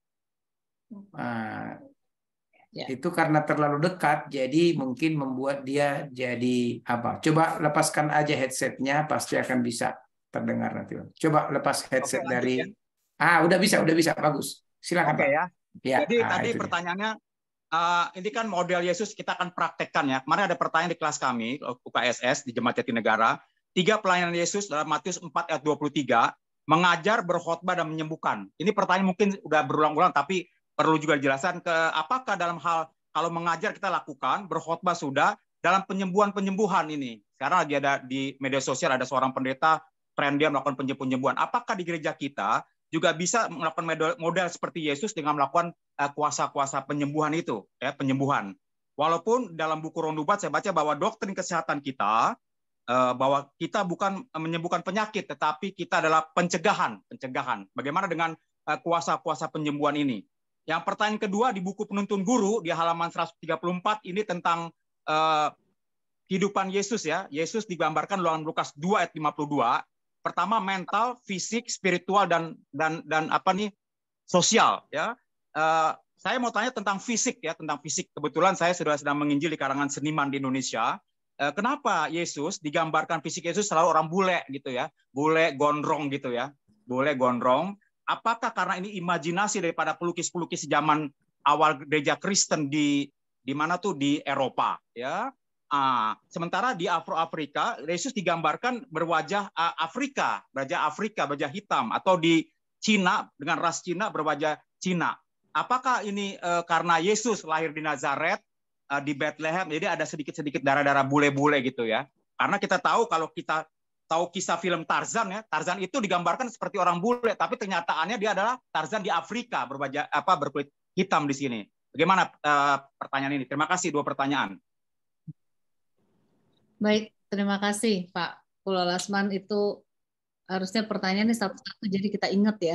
Nah, ya. Itu karena terlalu dekat, jadi mungkin membuat dia jadi apa? Coba lepaskan aja headsetnya, pasti akan bisa terdengar nanti. Coba lepas headset. Oke, dari. Ya. Ah, udah bisa, udah bisa, bagus. Silakan. Oke, Pak. Ya. Ya. Jadi ah, tadi pertanyaannya. Uh, ini kan model Yesus kita akan praktekkan ya. Kemarin ada pertanyaan di kelas kami, U K S S di Jemaat Jatinegara. Tiga pelayanan Yesus dalam Matius empat ayat dua puluh tiga, mengajar, berkhotbah, dan menyembuhkan. Ini pertanyaan mungkin udah berulang-ulang, tapi perlu juga dijelaskan ke apakah dalam hal kalau mengajar kita lakukan, berkhotbah sudah, dalam penyembuhan-penyembuhan ini. Sekarang lagi ada di media sosial ada seorang pendeta, tren dia melakukan penyembuhan. Apakah di gereja kita juga bisa melakukan model, model seperti Yesus dengan melakukan kuasa-kuasa uh, penyembuhan itu, ya, penyembuhan. Walaupun dalam buku Rondubat saya baca bahwa doktrin kesehatan kita uh, bahwa kita bukan menyembuhkan penyakit, tetapi kita adalah pencegahan, pencegahan. Bagaimana dengan uh, kuasa-kuasa penyembuhan ini? Yang pertanyaan kedua di buku Penuntun Guru di halaman seratus tiga puluh empat ini tentang uh, kehidupan Yesus ya. Yesus digambarkan dalam Lukas dua ayat lima puluh dua. Pertama mental, fisik, spiritual dan dan dan apa nih sosial ya. Uh, saya mau tanya tentang fisik ya, tentang fisik. Kebetulan saya sudah sedang menginjil di kalangan seniman di Indonesia. Uh, kenapa Yesus digambarkan fisik Yesus selalu orang bule gitu ya, bule gondrong gitu ya, bule gondrong. Apakah karena ini imajinasi daripada pelukis-pelukis zaman awal gereja Kristen di di mana tuh di Eropa ya? Ah, sementara di Afro-Afrika, Yesus digambarkan berwajah uh, Afrika, berwajah Afrika, berwajah hitam, atau di Cina dengan ras Cina berwajah Cina. Apakah ini uh, karena Yesus lahir di Nazaret, uh, di Bethlehem, jadi ada sedikit-sedikit darah-darah bule-bule gitu ya? Karena kita tahu kalau kita tahu kisah film Tarzan ya, Tarzan itu digambarkan seperti orang bule, tapi kenyataannya dia adalah Tarzan di Afrika, berwajah apa berkulit hitam di sini. Bagaimana uh, pertanyaan ini? Terima kasih dua pertanyaan. Baik, terima kasih Pak Pulo Lasman. Itu harusnya pertanyaannya satu-satu jadi kita ingat ya.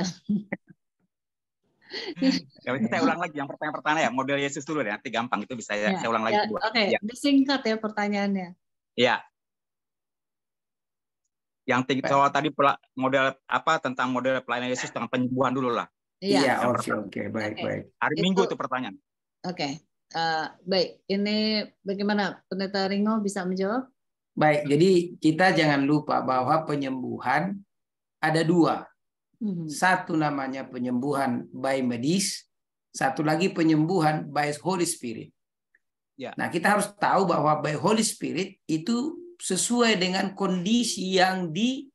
Ya, saya ulang lagi yang pertanyaan-pertanyaan ya, model Yesus dulu ya, nanti gampang itu bisa ya, saya ulang lagi. Ya, Oke, okay. ya. Disingkat ya pertanyaannya. Iya. Yang tinggi soal tadi model apa tentang model pelayanan Yesus tentang penyembuhan dulu lah. Iya, oke oke okay, baik okay. baik. Hari itu, Minggu itu pertanyaan. Oke. Okay. Uh, baik, ini bagaimana Pendeta Ringo bisa menjawab? Baik, jadi kita jangan lupa bahwa penyembuhan ada dua. Hmm. Satu namanya penyembuhan by medis, satu lagi penyembuhan by Holy Spirit. Ya. Nah, kita harus tahu bahwa by Holy Spirit itu sesuai dengan kondisi yang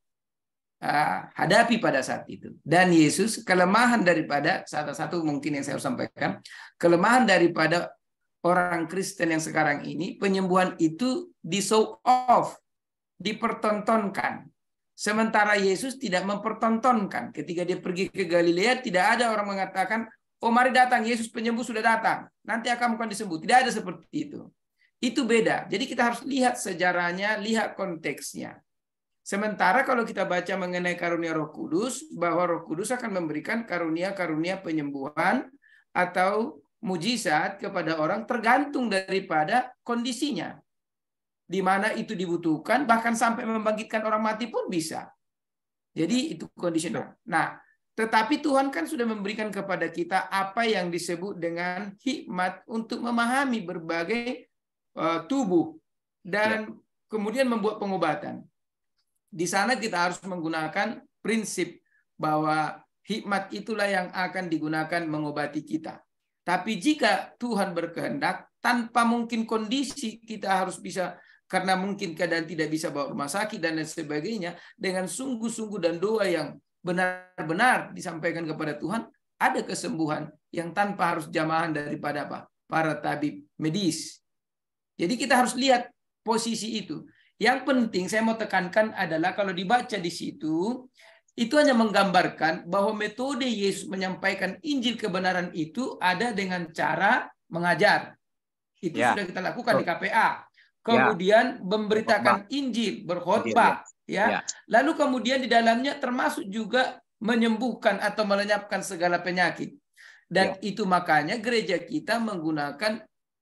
dihadapi pada saat itu. Dan Yesus, kelemahan daripada, salah satu mungkin yang saya harus sampaikan, kelemahan daripada orang Kristen yang sekarang ini, penyembuhan itu di show off, dipertontonkan. Sementara Yesus tidak mempertontonkan. Ketika dia pergi ke Galilea, tidak ada orang mengatakan, oh mari datang, Yesus penyembuh sudah datang. Nanti akan bukan disembuh. Tidak ada seperti itu. Itu beda. Jadi kita harus lihat sejarahnya, lihat konteksnya. Sementara kalau kita baca mengenai karunia Roh Kudus, bahwa Roh Kudus akan memberikan karunia-karunia penyembuhan atau mujizat kepada orang tergantung daripada kondisinya. Di mana itu dibutuhkan, bahkan sampai membangkitkan orang mati pun bisa. Jadi itu kondisional. Nah, tetapi Tuhan kan sudah memberikan kepada kita apa yang disebut dengan hikmat untuk memahami berbagai uh, tubuh dan ya. Kemudian membuat pengobatan. Di sana kita harus menggunakan prinsip bahwa hikmat itulah yang akan digunakan mengobati kita. Tapi jika Tuhan berkehendak, tanpa mungkin kondisi kita harus bisa, karena mungkin keadaan tidak bisa bawa rumah sakit dan lain sebagainya, dengan sungguh-sungguh dan doa yang benar-benar disampaikan kepada Tuhan, ada kesembuhan yang tanpa harus jamahan daripada apa? Para tabib medis. Jadi kita harus lihat posisi itu. Yang penting saya mau tekankan adalah kalau dibaca di situ, itu hanya menggambarkan bahwa metode Yesus menyampaikan Injil kebenaran itu ada dengan cara mengajar. Itu ya. Sudah kita lakukan oh. di K P A. Kemudian ya. Memberitakan Injil, berkhotbah, ya. Ya. Lalu kemudian di dalamnya termasuk juga menyembuhkan atau melenyapkan segala penyakit. Dan ya. Itu makanya gereja kita menggunakan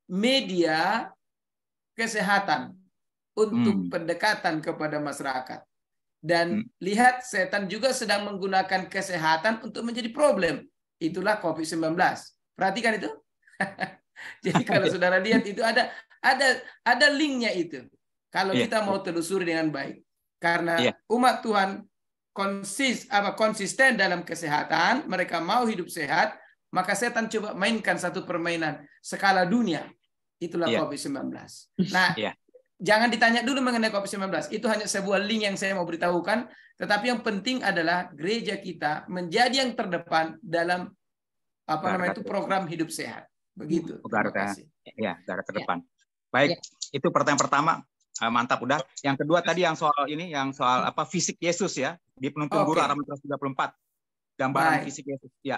media kesehatan untuk hmm. pendekatan kepada masyarakat. Dan hmm. lihat, setan juga sedang menggunakan kesehatan untuk menjadi problem. Itulah COVID sembilan belas. Perhatikan itu. Jadi kalau saudara lihat itu ada ada ada linknya itu. Kalau yeah. kita mau telusuri dengan baik. Karena yeah. umat Tuhan konsis apa konsisten dalam kesehatan, mereka mau hidup sehat, maka setan coba mainkan satu permainan skala dunia. Itulah yeah. COVID sembilan belas. Nah, yeah. jangan ditanya dulu mengenai COVID sembilan belas. Itu hanya sebuah link yang saya mau beritahukan. Tetapi yang penting adalah gereja kita menjadi yang terdepan dalam apa Garda namanya itu program hidup sehat. Begitu. Garda, ya, garda terdepan. Ya. Baik, ya. Itu pertanyaan pertama. Mantap udah. Yang kedua tadi yang soal ini, yang soal apa fisik Yesus ya di penuntun guru halaman seratus tiga puluh empat. Gambaran Baik. Fisik Yesus. Ya.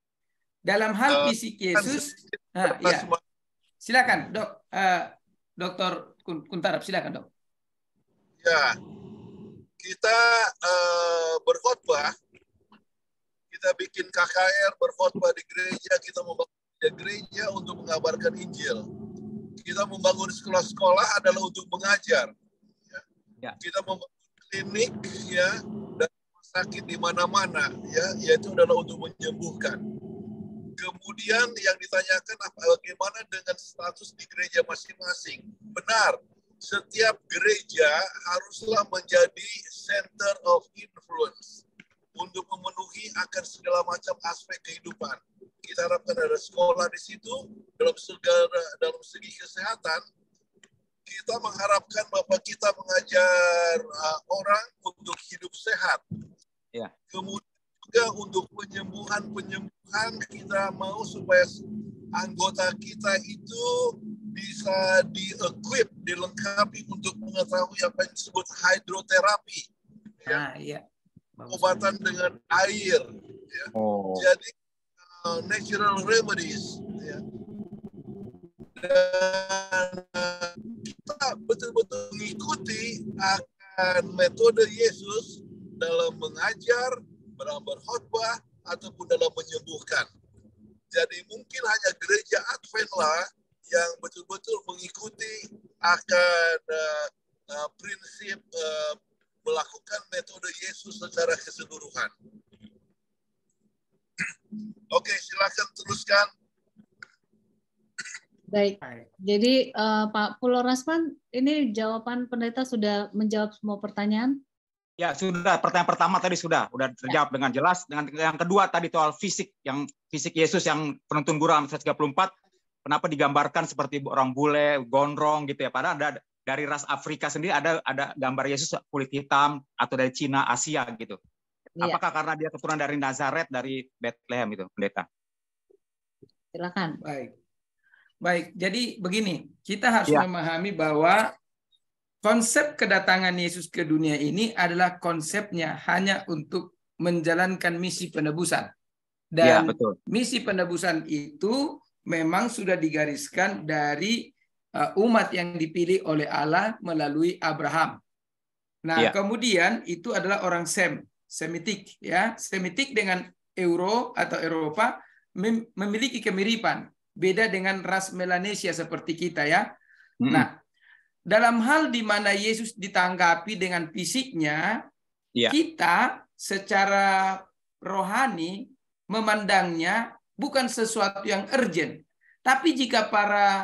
Dalam hal fisik Yesus, uh, nah, ya. Silakan, Dok. Uh, Doktor Kuntarap, silakan, Dok. Ya, kita uh, berkhotbah, kita bikin K K R berkhotbah di gereja, kita membangun gereja untuk mengabarkan Injil. Kita membangun sekolah-sekolah adalah untuk mengajar. Ya. Ya. Kita membangun klinik, ya, dan rumah sakit di mana-mana, ya, yaitu adalah untuk menyembuhkan. Kemudian yang ditanyakan bagaimana dengan status di gereja masing-masing. Benar, setiap gereja haruslah menjadi center of influence untuk memenuhi akan segala macam aspek kehidupan. Kita harapkan ada sekolah di situ, dalam segala dalam segi kesehatan, kita mengharapkan bahwa kita mengajar uh, orang untuk hidup sehat. Ya. Kemudian juga untuk penyembuhan-penyembuhan, kita mau supaya anggota kita itu bisa di-equip, dilengkapi untuk mengetahui apa yang disebut hidroterapi. Ya. Ah, iya. Obatan dengan air. Ya. Oh. Jadi uh, natural remedies. Ya. Dan uh, kita betul-betul mengikuti akan metode Yesus dalam mengajar, dalam berkhotbah, ataupun dalam menyembuhkan. Jadi mungkin hanya gereja Advent lah yang betul-betul mengikuti akan uh, uh, prinsip uh, melakukan metode Yesus secara keseluruhan. Oke, silakan teruskan. Baik, jadi uh, Pak Pulo Rasman, ini jawaban pendeta sudah menjawab semua pertanyaan? Ya sudah, pertanyaan pertama tadi sudah, udah terjawab dengan jelas. Dengan yang kedua tadi soal fisik, yang fisik Yesus yang penuntun guru seratus tiga puluh empat, kenapa digambarkan seperti orang bule, gondrong gitu ya? Padahal ada dari ras Afrika sendiri ada ada gambar Yesus kulit hitam atau dari Cina, Asia gitu. Ya. Apakah karena dia keturunan dari Nazaret, dari Bethlehem itu, pendeta? Silakan. Baik. Baik, jadi begini, kita harus Ya. memahami bahwa konsep kedatangan Yesus ke dunia ini adalah konsepnya hanya untuk menjalankan misi penebusan. Ya, Dan betul. misi penebusan itu memang sudah digariskan dari uh, umat yang dipilih oleh Allah melalui Abraham. Nah, Ya. kemudian itu adalah orang Sem, Semitik, ya. Semitik dengan Euro atau Eropa mem memiliki kemiripan, beda dengan ras Melanesia seperti kita, ya. Mm-mm. Nah, dalam hal di mana Yesus ditanggapi dengan fisiknya, Ya. kita secara rohani memandangnya bukan sesuatu yang urgent. Tapi jika para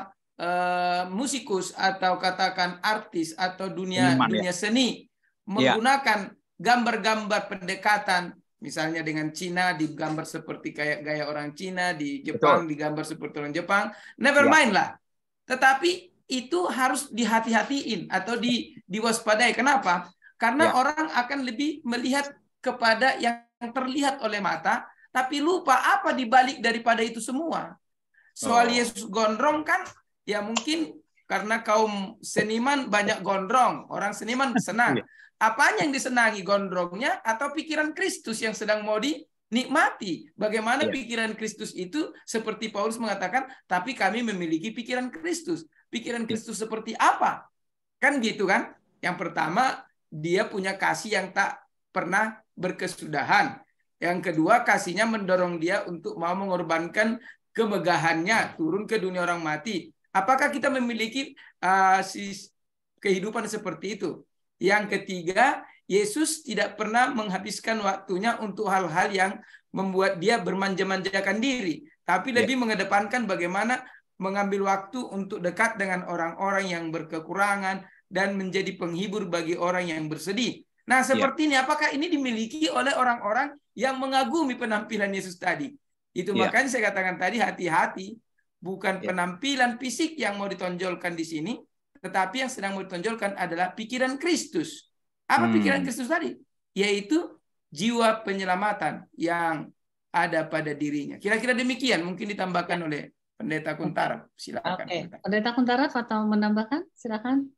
uh, musikus atau katakan artis atau dunia Seniman, ya. dunia seni menggunakan gambar-gambar pendekatan, misalnya dengan Cina digambar seperti kayak gaya orang Cina, di Jepang Betul. digambar seperti orang Jepang, never Ya. mind lah. Tetapi itu harus dihati-hatiin atau di, diwaspadai. Kenapa? Karena Ya. orang akan lebih melihat kepada yang terlihat oleh mata, tapi lupa apa dibalik daripada itu semua. Soal Oh. Yesus gondrong kan, ya mungkin karena kaum seniman banyak gondrong, orang seniman senang. Ya. Apanya yang disenangi, gondrongnya atau pikiran Kristus yang sedang mau dinikmati? Bagaimana Ya. pikiran Kristus itu seperti Paulus mengatakan, tapi kami memiliki pikiran Kristus. Pikiran Kristus seperti apa? Kan gitu kan? Yang pertama, dia punya kasih yang tak pernah berkesudahan. Yang kedua, kasihnya mendorong dia untuk mau mengorbankan kemegahannya, turun ke dunia orang mati. Apakah kita memiliki uh, si kehidupan seperti itu? Yang ketiga, Yesus tidak pernah menghabiskan waktunya untuk hal-hal yang membuat dia bermanja-manjakan diri, tapi lebih mengedepankan bagaimana mengambil waktu untuk dekat dengan orang-orang yang berkekurangan dan menjadi penghibur bagi orang yang bersedih. Nah, seperti ya. ini, apakah ini dimiliki oleh orang-orang yang mengagumi penampilan Yesus tadi? Itu ya. Makanya saya katakan tadi, hati-hati. Bukan ya. penampilan fisik yang mau ditonjolkan di sini, tetapi yang sedang mau ditonjolkan adalah pikiran Kristus. Apa hmm. pikiran Kristus tadi? Yaitu jiwa penyelamatan yang ada pada dirinya. Kira-kira demikian, mungkin ditambahkan oleh Pendeta Kuntara, silakan. Oke, okay. Pendeta Kuntara, atau menambahkan, silakan.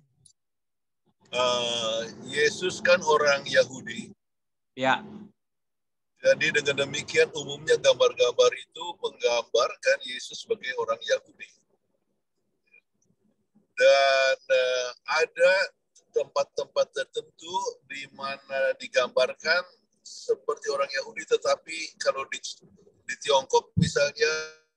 Uh, Yesus kan orang Yahudi. Ya. Jadi dengan demikian umumnya gambar-gambar itu menggambarkan Yesus sebagai orang Yahudi. Dan uh, ada tempat-tempat tertentu di mana digambarkan seperti orang Yahudi, tetapi kalau di, di Tiongkok misalnya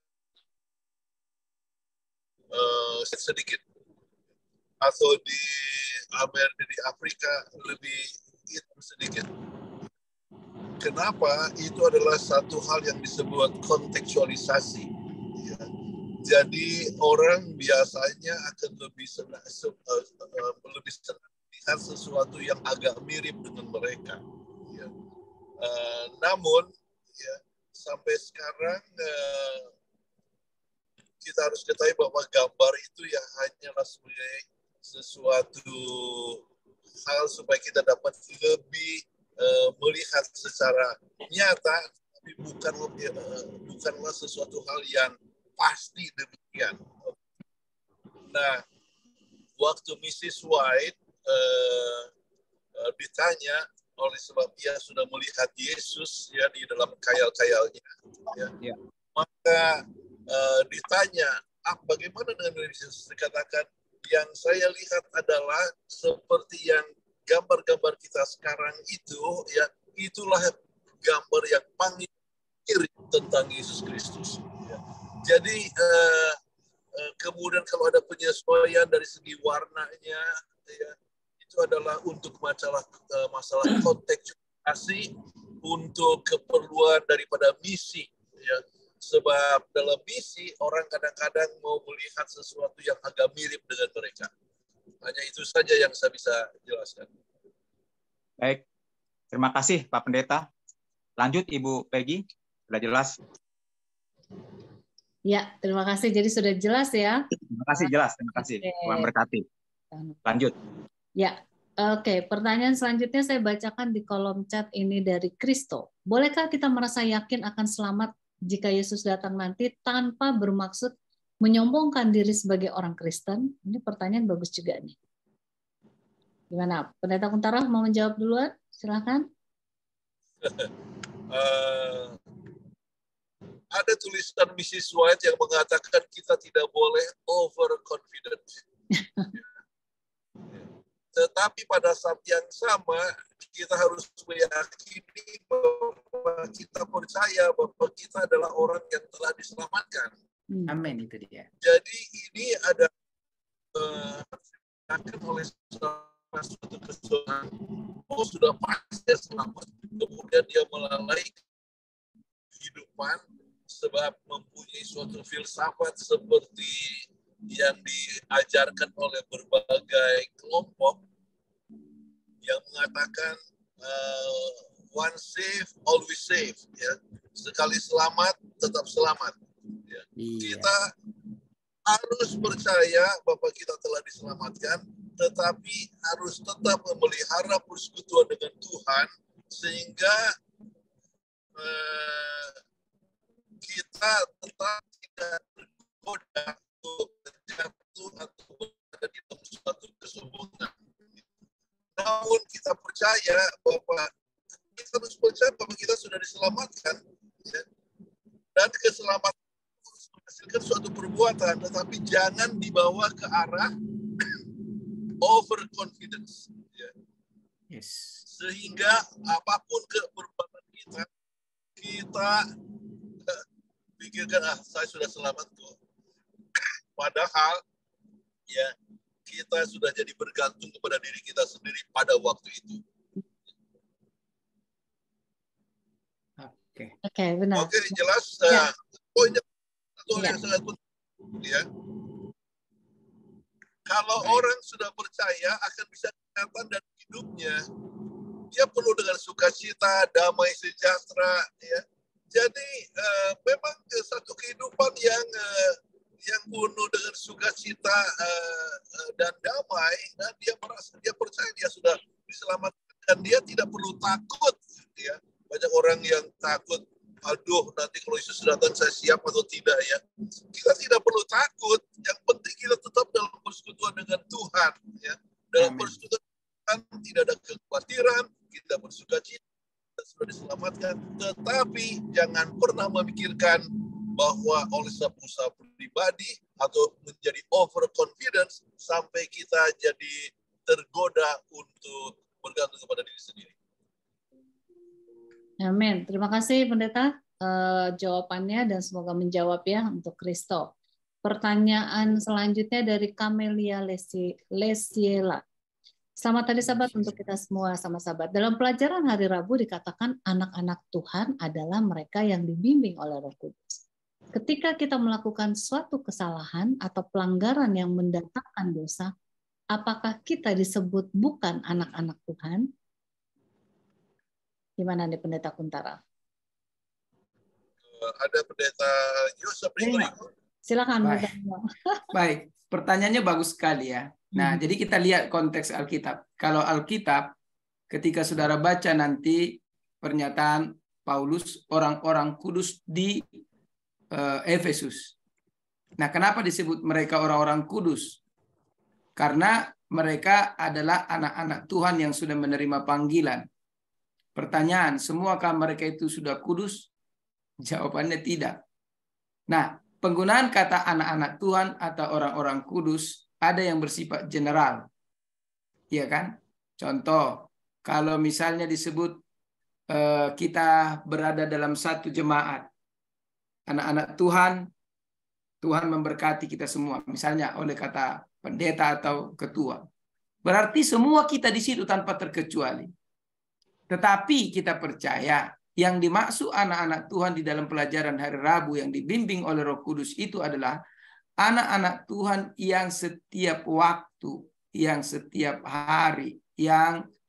Uh, sedikit, atau di Amerika, di Afrika lebih hitam sedikit. Kenapa? Itu adalah satu hal yang disebut kontekstualisasi. Ya. Jadi orang biasanya akan lebih senang, uh, uh, lebih senang melihat sesuatu yang agak mirip dengan mereka. Ya. Uh, namun, ya, sampai sekarang uh, kita harus ketahui bahwa gambar itu ya hanyalah sebagai sesuatu hal supaya kita dapat lebih uh, melihat secara nyata, tapi bukan uh, bukanlah sesuatu hal yang pasti demikian. Nah, waktu missus White uh, uh, ditanya oleh sebab dia sudah melihat Yesus ya di dalam khayal-khayalnya, ya, ya. maka Uh, ditanya, ah, bagaimana dengan Yesus? Dikatakan, yang saya lihat adalah seperti yang gambar-gambar kita sekarang itu, ya itulah gambar yang paling mirip tentang Yesus Kristus. Ya. Jadi uh, uh, kemudian kalau ada penyesuaian dari segi warnanya, ya, itu adalah untuk masalah uh, masalah kontekstualisasi untuk keperluan daripada misi. Ya. Sebab dalam misi orang kadang-kadang mau melihat sesuatu yang agak mirip dengan mereka. Hanya itu saja yang saya bisa jelaskan. Baik, terima kasih Pak Pendeta. Lanjut Ibu Peggy, sudah jelas. Ya, terima kasih. Jadi sudah jelas ya. Terima kasih, jelas. Terima kasih. Tuhan berkati. Lanjut. Ya, oke. Pertanyaan selanjutnya saya bacakan di kolom chat ini dari Kristo. Bolehkah kita merasa yakin akan selamat jika Yesus datang nanti tanpa bermaksud menyombongkan diri sebagai orang Kristen? Ini pertanyaan bagus juga nih. Gimana? Pendeta Kuntara mau menjawab duluan? Silakan. uh, ada tulisan missis White yang mengatakan kita tidak boleh overconfident. Tetapi pada saat yang sama kita harus meyakini bahwa kita percaya bahwa kita adalah orang yang telah diselamatkan. Amin, itu dia. Jadi ini ada uh, akan oleh suatu kesalahan. Oh, sudah pasti selamat. Kemudian dia melalai kehidupan sebab mempunyai suatu filsafat seperti yang diajarkan oleh berbagai kelompok yang mengatakan uh, one safe always safe, ya, sekali selamat tetap selamat, ya. Iya. Kita harus percaya bahwa kita telah diselamatkan, tetapi harus tetap memelihara persekutuan dengan Tuhan sehingga uh, kita tetap tidak tergoda untuk jatuh atau berada di dalam suatu kesombongan. Namun kita percaya bahwa kita harus percaya bahwa kita sudah diselamatkan, ya. Dan keselamatan harus menghasilkan suatu perbuatan, tetapi jangan dibawa ke arah overconfidence, ya. Yes. Sehingga apapun perbuatan kita, kita uh, pikirkan ah saya sudah selamat kok. Padahal ya kita sudah jadi bergantung kepada diri kita sendiri pada waktu itu. Oke, okay, benar. Oke, okay, jelas. Ya. Uh, poinnya satu ya. yang sangat penting, ya. Kalau Baik. orang sudah percaya akan bisa kelihatan dari hidupnya, dia penuh dengan sukacita, damai, sejahtera, ya. Jadi uh, memang uh, satu kehidupan yang uh, yang penuh dengan sukacita uh, uh, dan damai, dan dia merasa, dia percaya dia sudah diselamatkan dan dia tidak perlu takut, ya. Banyak orang yang takut, aduh nanti kalau Yesus datang saya siap atau tidak, ya. Kita tidak perlu takut, yang penting kita tetap dalam persekutuan dengan Tuhan, ya. Dalam Amin. persekutuan Tuhan tidak ada kekhawatiran, kita bersukacita, kita sudah diselamatkan, tetapi jangan pernah memikirkan bahwa oleh usaha pribadi atau menjadi overconfidence sampai kita jadi tergoda untuk bergantung kepada diri sendiri. Amin. Terima kasih Pendeta uh, jawabannya dan semoga menjawab ya untuk Kristo. Pertanyaan selanjutnya dari Camelia Lesiela. Selamat hari Sabat untuk kita semua sama sahabat. Dalam pelajaran hari Rabu dikatakan anak-anak Tuhan adalah mereka yang dibimbing oleh Roh Kudus. Ketika kita melakukan suatu kesalahan atau pelanggaran yang mendatangkan dosa, apakah kita disebut bukan anak-anak Tuhan? Gimana nih Pendeta Kuntara? Ada Pendeta Yusuf Ringo. Silakan. Baik. Baik, pertanyaannya bagus sekali ya. Nah, hmm. jadi kita lihat konteks Alkitab. Kalau Alkitab, ketika saudara baca nanti pernyataan Paulus, orang-orang kudus di Efesus. Nah, kenapa disebut mereka orang-orang kudus? Karena mereka adalah anak-anak Tuhan yang sudah menerima panggilan. Pertanyaan, semuakah mereka itu sudah kudus? Jawabannya tidak. Nah, penggunaan kata anak-anak Tuhan atau orang-orang kudus ada yang bersifat general. Iya kan? Contoh, kalau misalnya disebut eh, kita berada dalam satu jemaat, anak-anak Tuhan, Tuhan memberkati kita semua. Misalnya oleh kata pendeta atau ketua. Berarti semua kita di situ tanpa terkecuali. Tetapi kita percaya yang dimaksud anak-anak Tuhan di dalam pelajaran hari Rabu yang dibimbing oleh Roh Kudus itu adalah anak-anak Tuhan yang setiap waktu, yang setiap hari, yang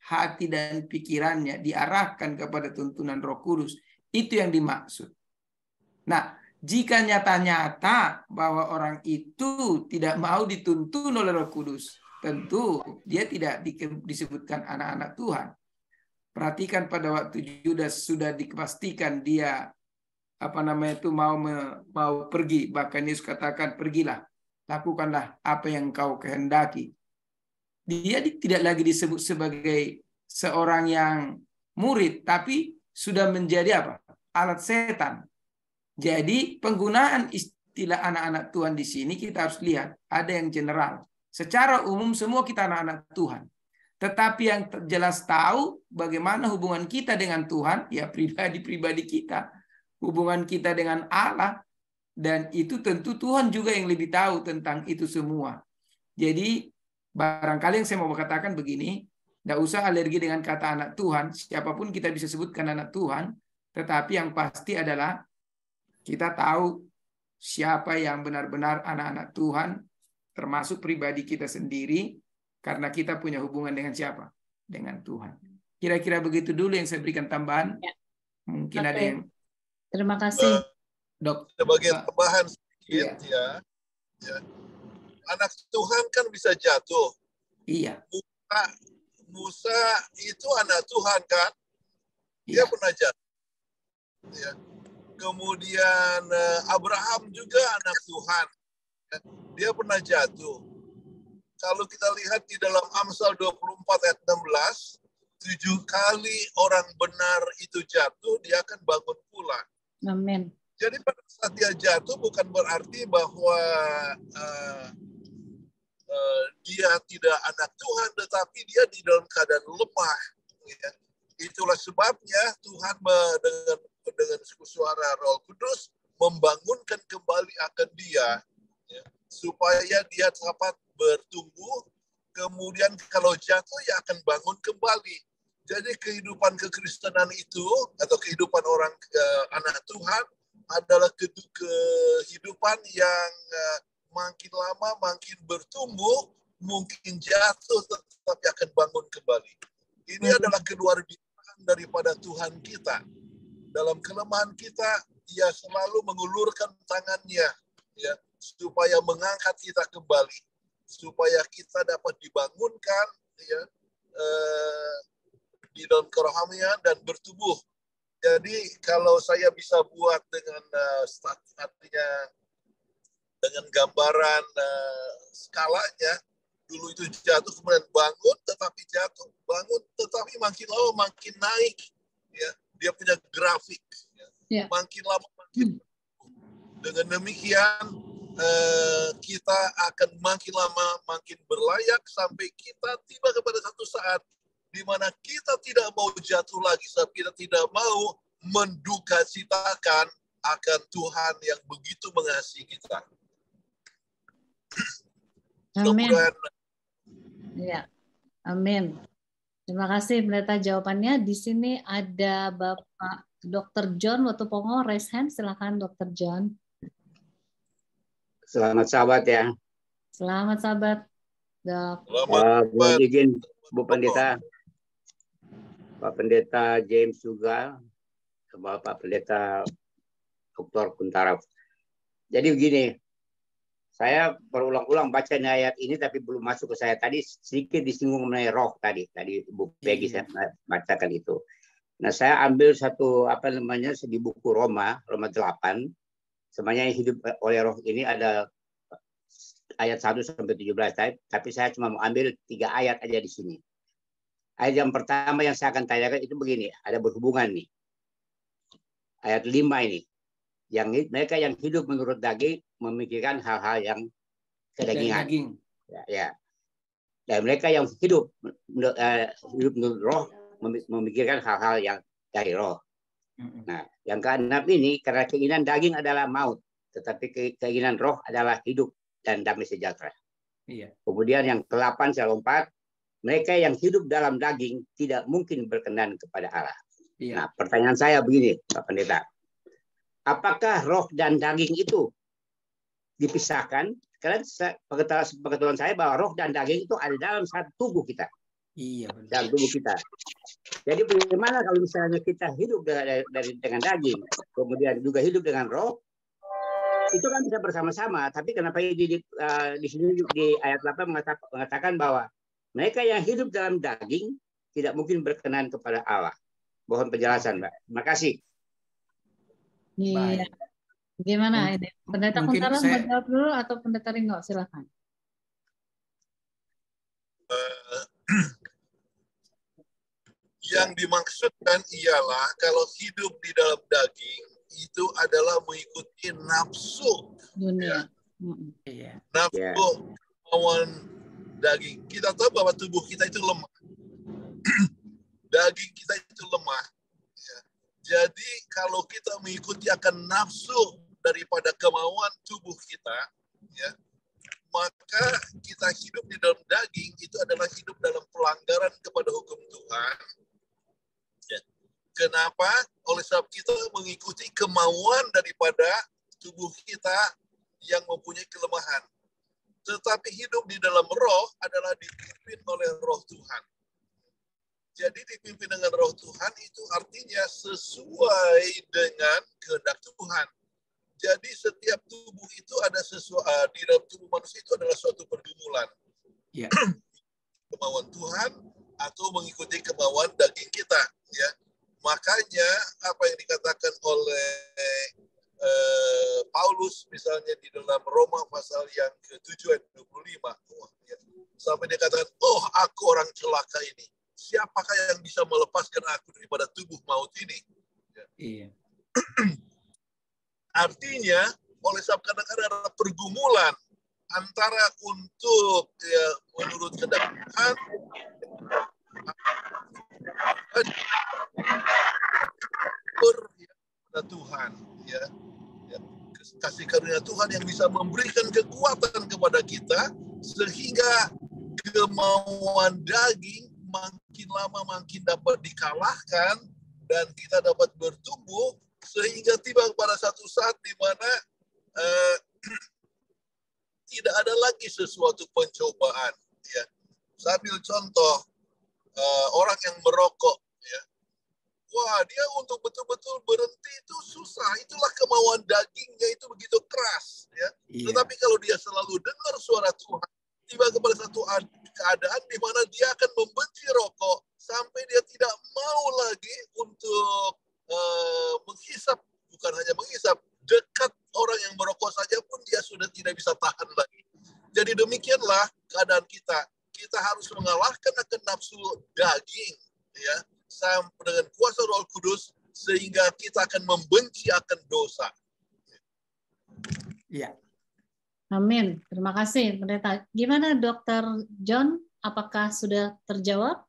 hati dan pikirannya diarahkan kepada tuntunan Roh Kudus. Itu yang dimaksud. Nah, jika nyata-nyata bahwa orang itu tidak mau dituntun oleh Roh Kudus, tentu dia tidak disebutkan anak-anak Tuhan. Perhatikan pada waktu Yudas sudah dipastikan dia apa namanya itu mau mau pergi, bahkan Yesus katakan pergilah, lakukanlah apa yang kau kehendaki. Dia tidak lagi disebut sebagai seorang yang murid, tapi sudah menjadi apa? Alat setan. Jadi penggunaan istilah anak-anak Tuhan di sini kita harus lihat, ada yang general. Secara umum semua kita anak-anak Tuhan. Tetapi yang jelas tahu bagaimana hubungan kita dengan Tuhan, ya pribadi-pribadi kita, hubungan kita dengan Allah, dan itu tentu Tuhan juga yang lebih tahu tentang itu semua. Jadi barangkali yang saya mau katakan begini, tidak usah alergi dengan kata anak Tuhan, siapapun kita bisa sebutkan anak Tuhan, tetapi yang pasti adalah kita tahu siapa yang benar-benar anak-anak Tuhan, termasuk pribadi kita sendiri, karena kita punya hubungan dengan siapa? Dengan Tuhan. Kira-kira begitu dulu yang saya berikan tambahan. Ya. Mungkin Oke. ada yang... Terima kasih. Dok. Sebagai tambahan sedikit ya. ya. Anak Tuhan kan bisa jatuh. Iya. Musa, Musa itu anak Tuhan kan? Dia iya. pernah jatuh. Ya. Kemudian Abraham juga anak Tuhan. Dia pernah jatuh. Kalau kita lihat di dalam Amsal dua puluh empat ayat enam belas, tujuh kali orang benar itu jatuh, dia akan bangun pula. Amin. Jadi pada saat dia jatuh bukan berarti bahwa uh, uh, dia tidak anak Tuhan, tetapi dia di dalam keadaan lemah. Ya. Itulah sebabnya Tuhan dengan dengan suara Roh Kudus membangunkan kembali akan dia, ya, supaya dia dapat bertumbuh. Kemudian kalau jatuh ya akan bangun kembali. Jadi kehidupan kekristenan itu atau kehidupan orang uh, anak Tuhan adalah kehidupan yang uh, makin lama makin bertumbuh, mungkin jatuh tetapi akan bangun kembali. Ini hmm. adalah keluarbiasaan daripada Tuhan kita. Dalam kelemahan kita, Dia selalu mengulurkan tangannya, ya, supaya mengangkat kita kembali, supaya kita dapat dibangunkan, ya, eh, di dalam kerohanian dan bertumbuh. Jadi kalau saya bisa buat dengan uh, artinya dengan gambaran uh, skalanya, dulu itu jatuh kemudian bangun, tetapi jatuh, bangun, tetapi makin lama makin naik, ya. Dia punya grafik, ya. Yeah. Makin lama makin. Dengan demikian uh, kita akan makin lama makin berlayak sampai kita tiba kepada satu saat di mana kita tidak mau jatuh lagi, sebab kita tidak mau mendukacitakan akan Tuhan yang begitu mengasihi kita. Amin. Ya, amin. Terima kasih Pendeta jawabannya. Di sini ada Bapak Dokter John Watupongo, raise hand. Silakan Dokter John. Selamat sahabat ya. Selamat sahabat, Dok. Selamat. Uh, izin Bu Pendeta. Pak Pendeta James juga, Bapak Pendeta Doktor Kuntara. Jadi begini, saya berulang-ulang baca ayat ini tapi belum masuk ke saya. Tadi sedikit disinggung mengenai roh tadi, tadi Bu Peggy saya bacakan itu. Nah saya ambil satu apa namanya di buku Roma, Roma delapan, semuanya yang hidup oleh roh ini ada ayat satu sampai tujuh belas, tapi saya cuma mau ambil tiga ayat aja di sini. Ayat yang pertama yang saya akan tanyakan itu begini, ada berhubungan nih. Ayat lima ini. Yang mereka yang hidup menurut daging memikirkan hal-hal yang kedagingan. Daging. Ya, ya. Dan mereka yang hidup uh, hidup menurut roh memikirkan hal-hal yang dari roh. Nah, yang keenam ini karena keinginan daging adalah maut, tetapi keinginan roh adalah hidup dan damai sejahtera. Iya. Kemudian yang kedelapan saya lompat, mereka yang hidup dalam daging tidak mungkin berkenan kepada Allah. Iya. Nah, pertanyaan saya begini, Pak Pendeta. Apakah roh dan daging itu dipisahkan? Karena pengetahuan saya bahwa roh dan daging itu ada dalam satu tubuh kita. Iya, benar. dalam tubuh kita. Jadi bagaimana kalau misalnya kita hidup dari, dari dengan daging, kemudian juga hidup dengan roh, itu kan bisa bersama-sama. Tapi kenapa di, di, uh, di sini di ayat delapan mengatakan, mengatakan bahwa mereka yang hidup dalam daging tidak mungkin berkenan kepada Allah. Mohon penjelasan, Mbak. Terima kasih. Iya. Gimana ini? Pendeta Kuntara saya... mau jawab dulu atau Pendeta Ringo? Silakan. Uh, yang dimaksudkan ialah kalau hidup di dalam daging itu adalah mengikuti nafsu dunia. Ya. Nafsu kemauan daging. Kita tahu bahwa tubuh kita itu lemah. Daging kita itu lemah. Ya. Jadi kalau kita mengikuti akan nafsu daripada kemauan tubuh kita, ya, maka kita hidup di dalam daging itu adalah hidup dalam pelanggaran kepada hukum Tuhan. Ya. Kenapa? Oleh sebab kita mengikuti kemauan daripada tubuh kita yang mempunyai kelemahan. Tetapi hidup di dalam roh adalah dipimpin oleh roh Tuhan. Jadi dipimpin dengan roh Tuhan itu artinya sesuai dengan kehendak Tuhan. Jadi setiap tubuh itu ada sesuatu, di dalam tubuh manusia itu adalah suatu pergumulan. Ya. Kemauan Tuhan atau mengikuti kemauan daging kita. Ya. Makanya apa yang dikatakan oleh eh, Paulus misalnya di dalam Roma pasal yang ketujuh ayat dua puluh lima. Oh, ya. Sampai dia katakan, oh aku orang celaka ini. Siapakah yang bisa melepaskan aku daripada tubuh maut ini? Ya. Iya. Artinya, oleh sebab kadang-kadang ada pergumulan antara untuk ya, menurut kehendak Tuhan kepada Tuhan, ya. Ya. Kasih karunia Tuhan yang bisa memberikan kekuatan kepada kita sehingga kemauan daging makin lama makin dapat dikalahkan dan kita dapat bertumbuh sehingga tiba pada satu saat di mana uh, tidak ada lagi sesuatu pencobaan. Ya. Saya ambil contoh uh, orang yang merokok. Ya. Wah, dia untuk betul-betul berhenti itu susah. Itulah kemauan dagingnya itu begitu keras. Ya. Iya. Tetapi kalau dia selalu dengar suara Tuhan, tiba kepada satu keadaan di mana dia akan membenci rokok sampai dia tidak mau lagi untuk Uh, menghisap, bukan hanya menghisap, dekat orang yang merokok saja pun dia sudah tidak bisa tahan lagi. Jadi demikianlah keadaan kita. Kita harus mengalahkan akan nafsu daging, ya, sampai dengan kuasa Roh Kudus sehingga kita akan membenci akan dosa. Iya. Amin. Terima kasih, Pendeta. Gimana, Dokter John? Apakah sudah terjawab?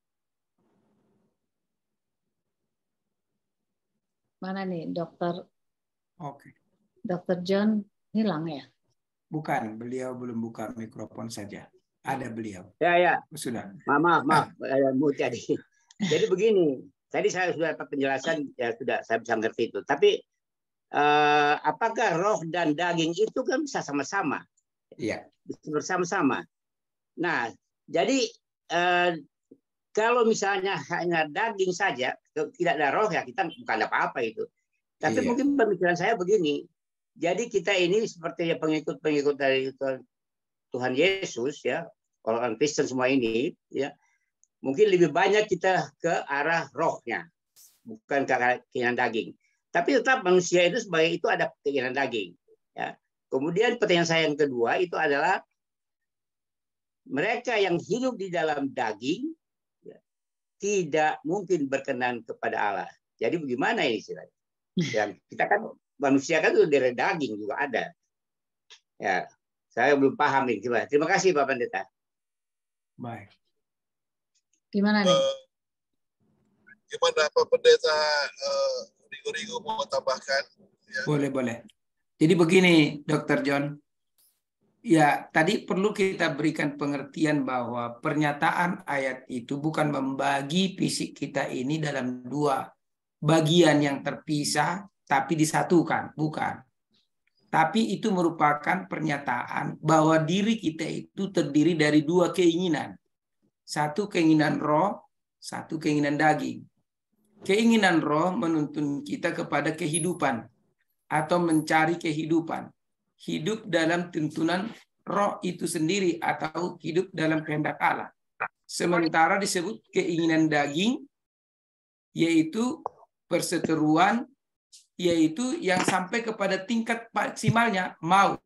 Mana nih, Dokter? Oke. Dokter John hilang ya? Bukan, beliau belum buka mikrofon saja. Ada beliau. Ya, ya. Sudah. Maaf, maaf, maaf. Jadi, jadi begini. Tadi saya sudah dapat penjelasan, ya sudah saya bisa ngerti itu. Tapi eh, apakah roh dan daging itu kan bisa sama-sama? Iya. Bisa bersama-sama. Nah, jadi eh, kalau misalnya hanya daging saja, tidak ada roh ya kita bukan apa-apa itu. Tapi iya. Mungkin pemikiran saya begini. Jadi kita ini seperti pengikut-pengikut dari Tuhan Yesus ya, orang Kristen semua ini ya. Mungkin lebih banyak kita ke arah rohnya, bukan ke arah keinginan daging. Tapi tetap manusia itu sebagai itu ada keinginan daging ya. Kemudian pertanyaan saya yang kedua itu adalah mereka yang hidup di dalam daging tidak mungkin berkenan kepada Allah. Jadi bagaimana ini istilahnya? Yang kita kan manusia kan itu dari daging juga ada. Ya, saya belum paham ini. Terima kasih Pak Pendeta. Baik. Gimana nih? Uh, gimana Pak Pendeta uh, Rigo-Rigo mau tambahkan? Ya. Boleh, boleh. Jadi begini, Dokter John. Ya, tadi perlu kita berikan pengertian bahwa pernyataan ayat itu bukan membagi fisik kita ini dalam dua bagian yang terpisah, tapi disatukan. Bukan. Tapi itu merupakan pernyataan bahwa diri kita itu terdiri dari dua keinginan. Satu keinginan roh, satu keinginan daging. Keinginan roh menuntun kita kepada kehidupan atau mencari kehidupan. Hidup dalam tuntunan roh itu sendiri atau hidup dalam kehendak Allah. Sementara disebut keinginan daging, yaitu perseteruan, yaitu yang sampai kepada tingkat maksimalnya maut.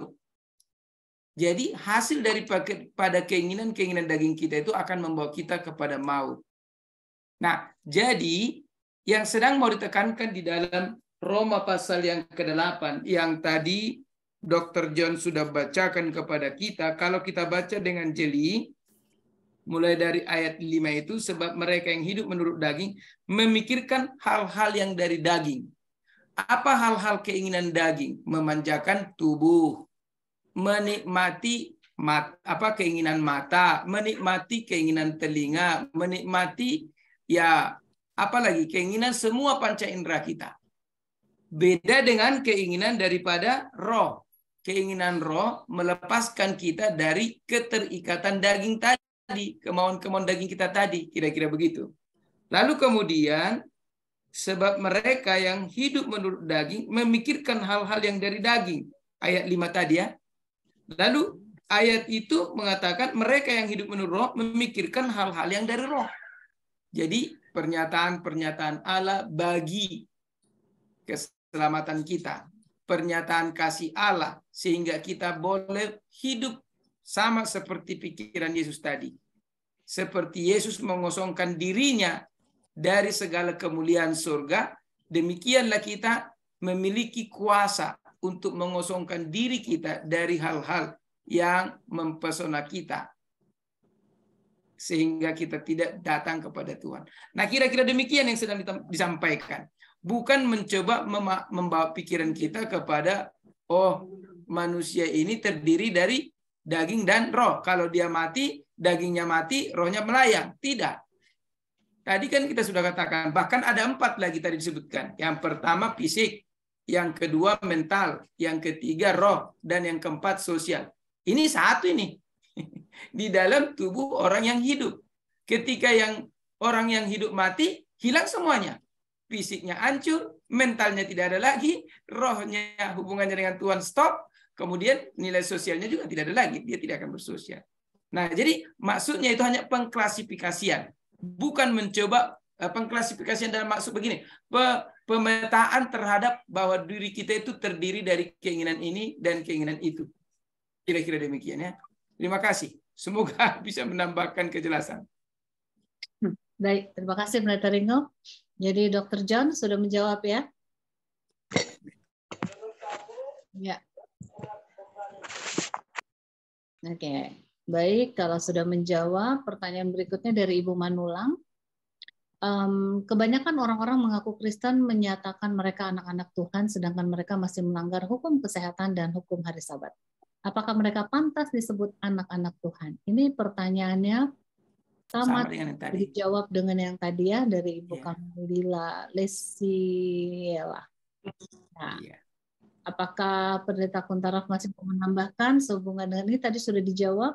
Jadi hasil daripada keinginan-keinginan daging kita itu akan membawa kita kepada maut. Nah, jadi yang sedang mau ditekankan di dalam Roma pasal yang kedelapan yang tadi dokter John sudah bacakan kepada kita, kalau kita baca dengan jeli, mulai dari ayat lima itu, sebab mereka yang hidup menurut daging memikirkan hal-hal yang dari daging. Apa hal-hal keinginan daging? Memanjakan tubuh, menikmati mat, apa keinginan mata, menikmati keinginan telinga, menikmati ya apalagi keinginan semua panca indera kita. Beda dengan keinginan daripada roh. Keinginan roh melepaskan kita dari keterikatan daging tadi, kemauan-kemauan daging kita tadi, kira-kira begitu. Lalu kemudian, sebab mereka yang hidup menurut daging memikirkan hal-hal yang dari daging. Ayat lima tadi ya. Lalu ayat itu mengatakan mereka yang hidup menurut roh memikirkan hal-hal yang dari roh. Jadi pernyataan-pernyataan Allah bagi keselamatan kita. Pernyataan kasih Allah sehingga kita boleh hidup sama seperti pikiran Yesus tadi. Seperti Yesus mengosongkan dirinya dari segala kemuliaan surga, demikianlah kita memiliki kuasa untuk mengosongkan diri kita dari hal-hal yang mempesona kita. Sehingga kita tidak datang kepada Tuhan. Nah, kira-kira demikian yang sedang disampaikan. Bukan mencoba membawa pikiran kita kepada, oh, manusia ini terdiri dari daging dan roh. Kalau dia mati, dagingnya mati, rohnya melayang. Tidak. Tadi kan kita sudah katakan, bahkan ada empat lagi tadi disebutkan. Yang pertama fisik, yang kedua mental, yang ketiga roh, dan yang keempat sosial. Ini satu ini. Di dalam tubuh orang yang hidup. Ketika yang orang yang hidup mati, hilang semuanya. Fisiknya hancur, mentalnya tidak ada lagi, rohnya hubungannya dengan Tuhan stop, kemudian nilai sosialnya juga tidak ada lagi, dia tidak akan bersosial. Nah, jadi maksudnya itu hanya pengklasifikasian, bukan mencoba pengklasifikasian dalam maksud begini, pemetaan terhadap bahwa diri kita itu terdiri dari keinginan ini dan keinginan itu. Kira-kira demikian ya. Terima kasih. Semoga bisa menambahkan kejelasan. Baik, terima kasih Pendeta Ringo. Jadi dokter John sudah menjawab ya? Ya. Oke, baik. Kalau sudah menjawab, pertanyaan berikutnya dari Ibu Manulang. Um, kebanyakan orang-orang mengaku Kristen menyatakan mereka anak-anak Tuhan, sedangkan mereka masih melanggar hukum kesehatan dan hukum hari Sabat. Apakah mereka pantas disebut anak-anak Tuhan? Ini pertanyaannya sama, sama dengan yang tadi. Dijawab dengan yang tadi ya dari Ibu yeah. Kamila Lesiela. Nah, yeah. Apakah Pendeta Kuntaraf masih mau menambahkan sehubungan dengan ini? Tadi sudah dijawab.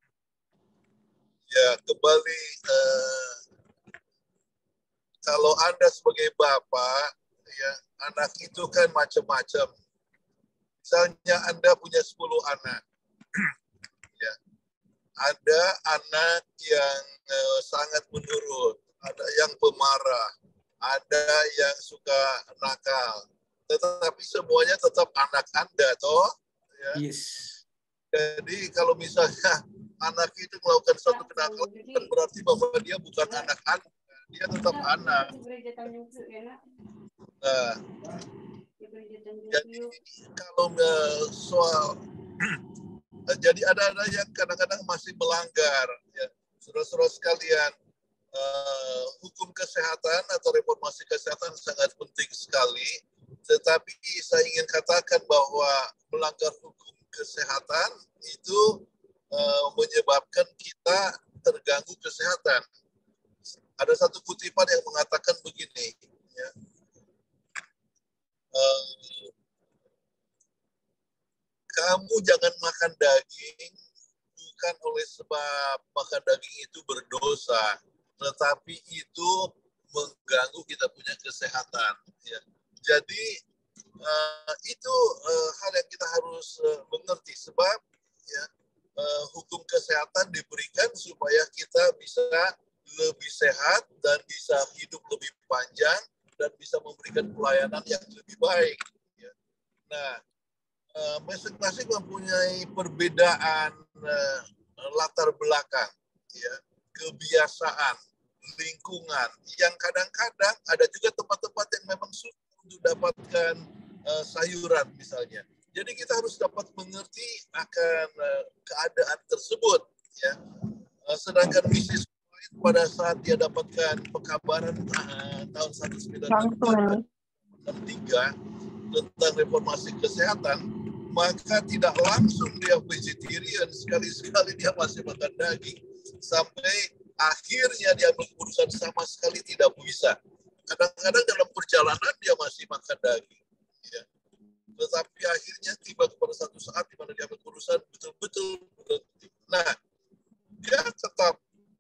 Ya, kembali eh, kalau Anda sebagai bapak, ya anak itu kan macam-macam. Misalnya Anda punya sepuluh anak. Ya. Ada anak yang uh, sangat menurut, ada yang pemarah, ada yang suka nakal. Tetapi semuanya tetap anak Anda, toh? Ya. Yes. Jadi kalau misalnya anak itu melakukan suatu kenakalan, kan berarti bahwa dia bukan anak Anda, dia tetap anak. Nah, jadi kalau soal jadi ada-ada yang kadang-kadang masih melanggar, ya. Saudara-saudara sekalian, uh, hukum kesehatan atau reformasi kesehatan sangat penting sekali. Tetapi saya ingin katakan bahwa melanggar hukum kesehatan itu uh, menyebabkan kita terganggu kesehatan. Ada satu kutipan yang mengatakan begini, ya. Uh, kamu jangan makan daging bukan oleh sebab makan daging itu berdosa, tetapi itu mengganggu kita punya kesehatan. Ya. Jadi uh, itu uh, hal yang kita harus uh, mengerti, sebab ya, uh, hukum kesehatan diberikan supaya kita bisa lebih sehat dan bisa hidup lebih panjang dan bisa memberikan pelayanan yang lebih baik. Ya. Nah, uh, masing-masing mempunyai perbedaan uh, latar belakang, ya, kebiasaan, lingkungan, yang kadang-kadang ada juga tempat-tempat yang memang sulit untuk dapatkan uh, sayuran misalnya. Jadi kita harus dapat mengerti akan uh, keadaan tersebut. Ya. Uh, sedangkan missis pada saat dia dapatkan pekabaran uh, tahun seribu sembilan ratus enam puluh tiga tentang reformasi kesehatan, maka tidak langsung dia vegetarian, sekali-sekali dia masih makan daging. Sampai akhirnya dia ambil keputusan sama sekali tidak bisa. Kadang-kadang dalam perjalanan dia masih makan daging. Ya. Tetapi akhirnya tiba kepada satu saat di mana dia ambil keputusan betul-betul berhenti. Nah, dia tetap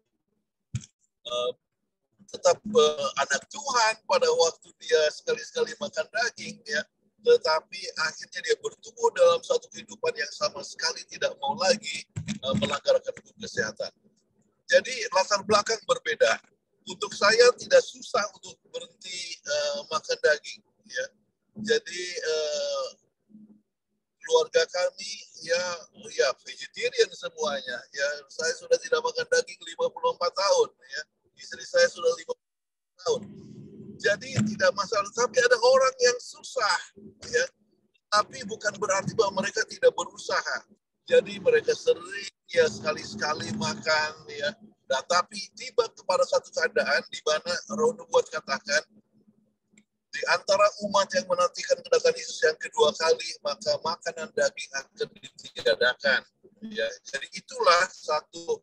uh, tetap uh, anak Tuhan pada waktu dia sekali-sekali makan daging, ya. Tetapi akhirnya dia bertumbuh dalam satu kehidupan yang sama sekali tidak mau lagi uh, melanggar hukum kesehatan. Jadi latar belakang berbeda. Untuk saya tidak susah untuk berhenti uh, makan daging. Ya. Jadi uh, keluarga kami ya ya vegetarian semuanya. Ya, saya sudah tidak makan daging lima puluh empat tahun. Ya. Istri saya sudah lima puluh tahun. Jadi tidak masalah. Tapi ada orang yang susah. Ya. Tapi bukan berarti bahwa mereka tidak berusaha. Jadi mereka sering ya sekali-sekali makan, ya. Nah, tapi tiba kepada satu keadaan di mana Roh Nubuat katakan di antara umat yang menantikan kedatangan Yesus yang kedua kali, maka makanan daging akan ditiadakan. Ya, jadi itulah satu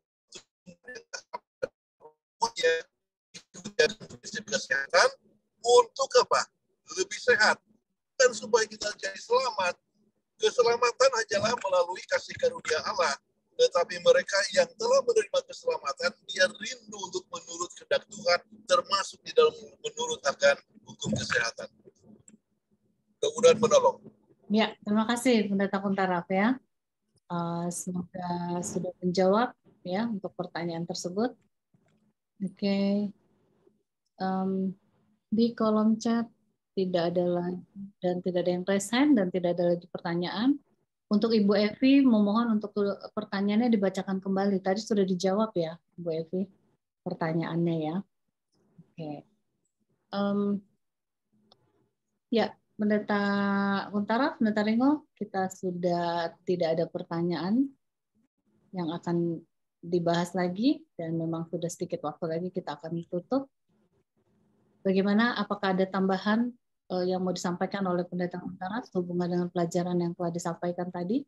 prinsip kesehatan untuk apa? Lebih sehat dan supaya kita jadi selamat. Keselamatan hanyalah melalui kasih karunia Allah. Tetapi mereka yang telah menerima keselamatan, dia rindu untuk menurut kehendak Tuhan, termasuk di dalam menurut akan hukum kesehatan. Mudah-mudahan menolong. Ya, terima kasih Pendeta Kuntaraf ya. Uh, semoga sudah menjawab ya untuk pertanyaan tersebut. Oke, okay. um, di kolom chat tidak ada lagi dan tidak ada yang raise hand dan tidak ada lagi pertanyaan. Untuk Ibu Evi, memohon untuk pertanyaannya dibacakan kembali. Tadi sudah dijawab ya, Ibu Evi, pertanyaannya ya. Oke. Um, ya, Pendeta Kuntaraf, Pendeta Ringo, kita sudah tidak ada pertanyaan yang akan dibahas lagi dan memang sudah sedikit waktu lagi kita akan tutup. Bagaimana? Apakah ada tambahan yang mau disampaikan oleh Pendeta Kuntaraf sehubungan dengan pelajaran yang telah disampaikan tadi?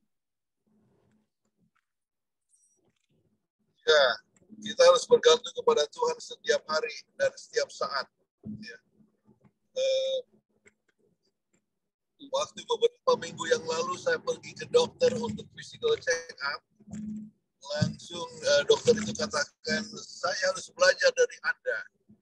Ya, kita harus bergantung kepada Tuhan setiap hari dan setiap saat. Ya. Eh, waktu beberapa minggu yang lalu saya pergi ke dokter untuk physical check up. Langsung eh, dokter itu katakan, saya harus belajar dari Anda.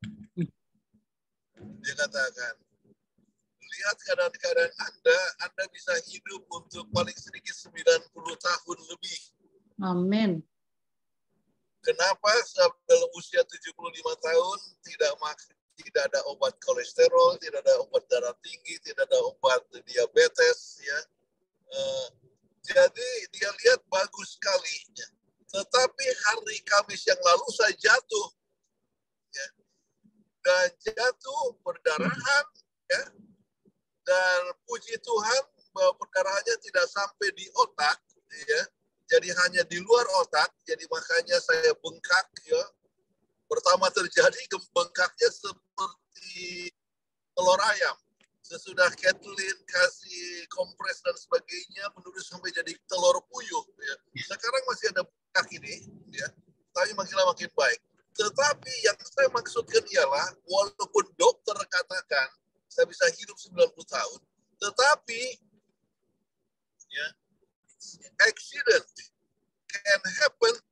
Dia katakan, lihat keadaan-keadaan Anda, Anda bisa hidup untuk paling sedikit sembilan puluh tahun lebih. Amin. Kenapa? Sebab dalam usia tujuh puluh lima tahun tidak makan, tidak ada obat kolesterol, tidak ada obat darah tinggi, tidak ada obat diabetes, ya. Uh, jadi dia lihat bagus sekali. Ya. Tetapi hari Kamis yang lalu saya jatuh, ya. Dan jatuh perdarahan, ya. Dan puji Tuhan bahwa perdarahannya tidak sampai di otak, ya. Jadi hanya di luar otak, jadi makanya saya bengkak, ya. Pertama terjadi bengkaknya seperti telur ayam. Sesudah Kathleen kasih kompres dan sebagainya, menurut sampai jadi telur puyuh, ya. Sekarang masih ada bengkak ini, ya. Tapi makin lama makin baik. Tetapi yang saya maksudkan ialah, walaupun dokter katakan saya bisa hidup sembilan puluh tahun, tetapi ya, accident can happen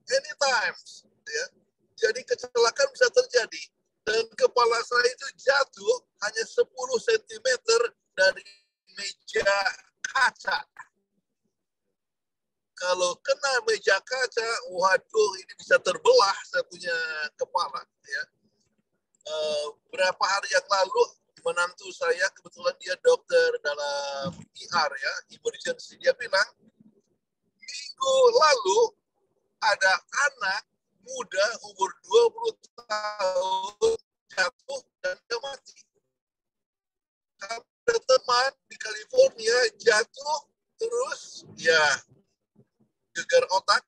dan kepala saya itu jatuh hanya sepuluh sentimeter dari meja kaca. Kalau kena meja kaca, waduh, ini bisa terbelah saya punya kepala. Ya. Uh, berapa hari yang lalu, menantu saya, kebetulan dia dokter dalam I R, ya, emergency, dia bilang, minggu lalu ada anak muda umur dua puluh tahun jatuh dan dia mati. Ada teman di California jatuh terus ya gegar otak,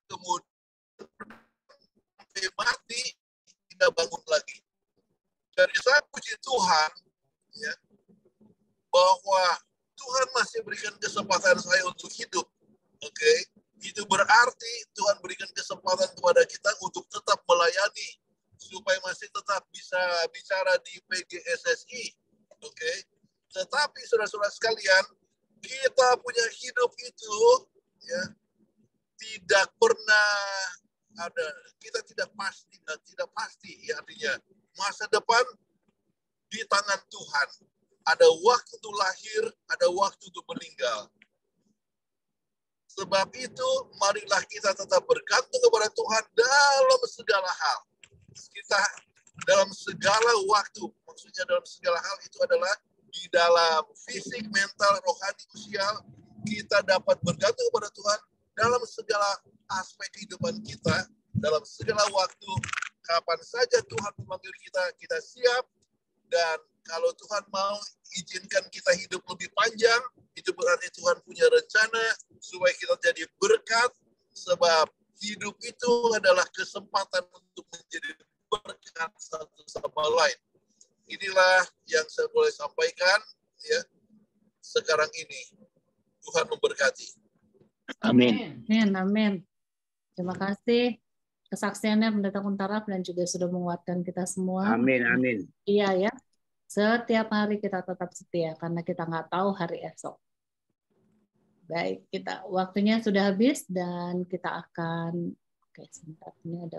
kemudian mati, tidak bangun lagi. Jadi saya puji Tuhan ya, bahwa Tuhan masih berikan kesempatan saya untuk hidup. Oke, okay? Itu berarti Tuhan berikan kesempatan kepada kita untuk tetap melayani supaya masih tetap bisa bicara di P G S S I. Oke, okay? Tetapi saudara-saudara sekalian, kita punya hidup itu ya tidak pernah ada, kita tidak pasti, tidak pasti ya, artinya masa depan di tangan Tuhan. Ada waktu untuk lahir, ada waktu untuk meninggal. Sebab itu, marilah kita tetap bergantung kepada Tuhan dalam segala hal. Kita dalam segala waktu, maksudnya dalam segala hal itu adalah di dalam fisik, mental, rohani, sosial, kita dapat bergantung kepada Tuhan dalam segala aspek kehidupan kita, dalam segala waktu, kapan saja Tuhan memanggil kita, kita siap. Dan kalau Tuhan mau izinkan kita hidup lebih panjang, itu berarti Tuhan punya rencana supaya kita jadi berkat, sebab hidup itu adalah kesempatan untuk menjadi berkat satu sama lain. Inilah yang saya boleh sampaikan ya sekarang ini. Tuhan memberkati. Amin. Amin. Amin. Terima kasih kesaksiannya Pendeta Kuntaraf dan juga sudah menguatkan kita semua. Amin. Amin. Iya ya. Setiap hari kita tetap setia karena kita nggak tahu hari esok. Baik, kita waktunya sudah habis dan kita akan oke sebentar ini ada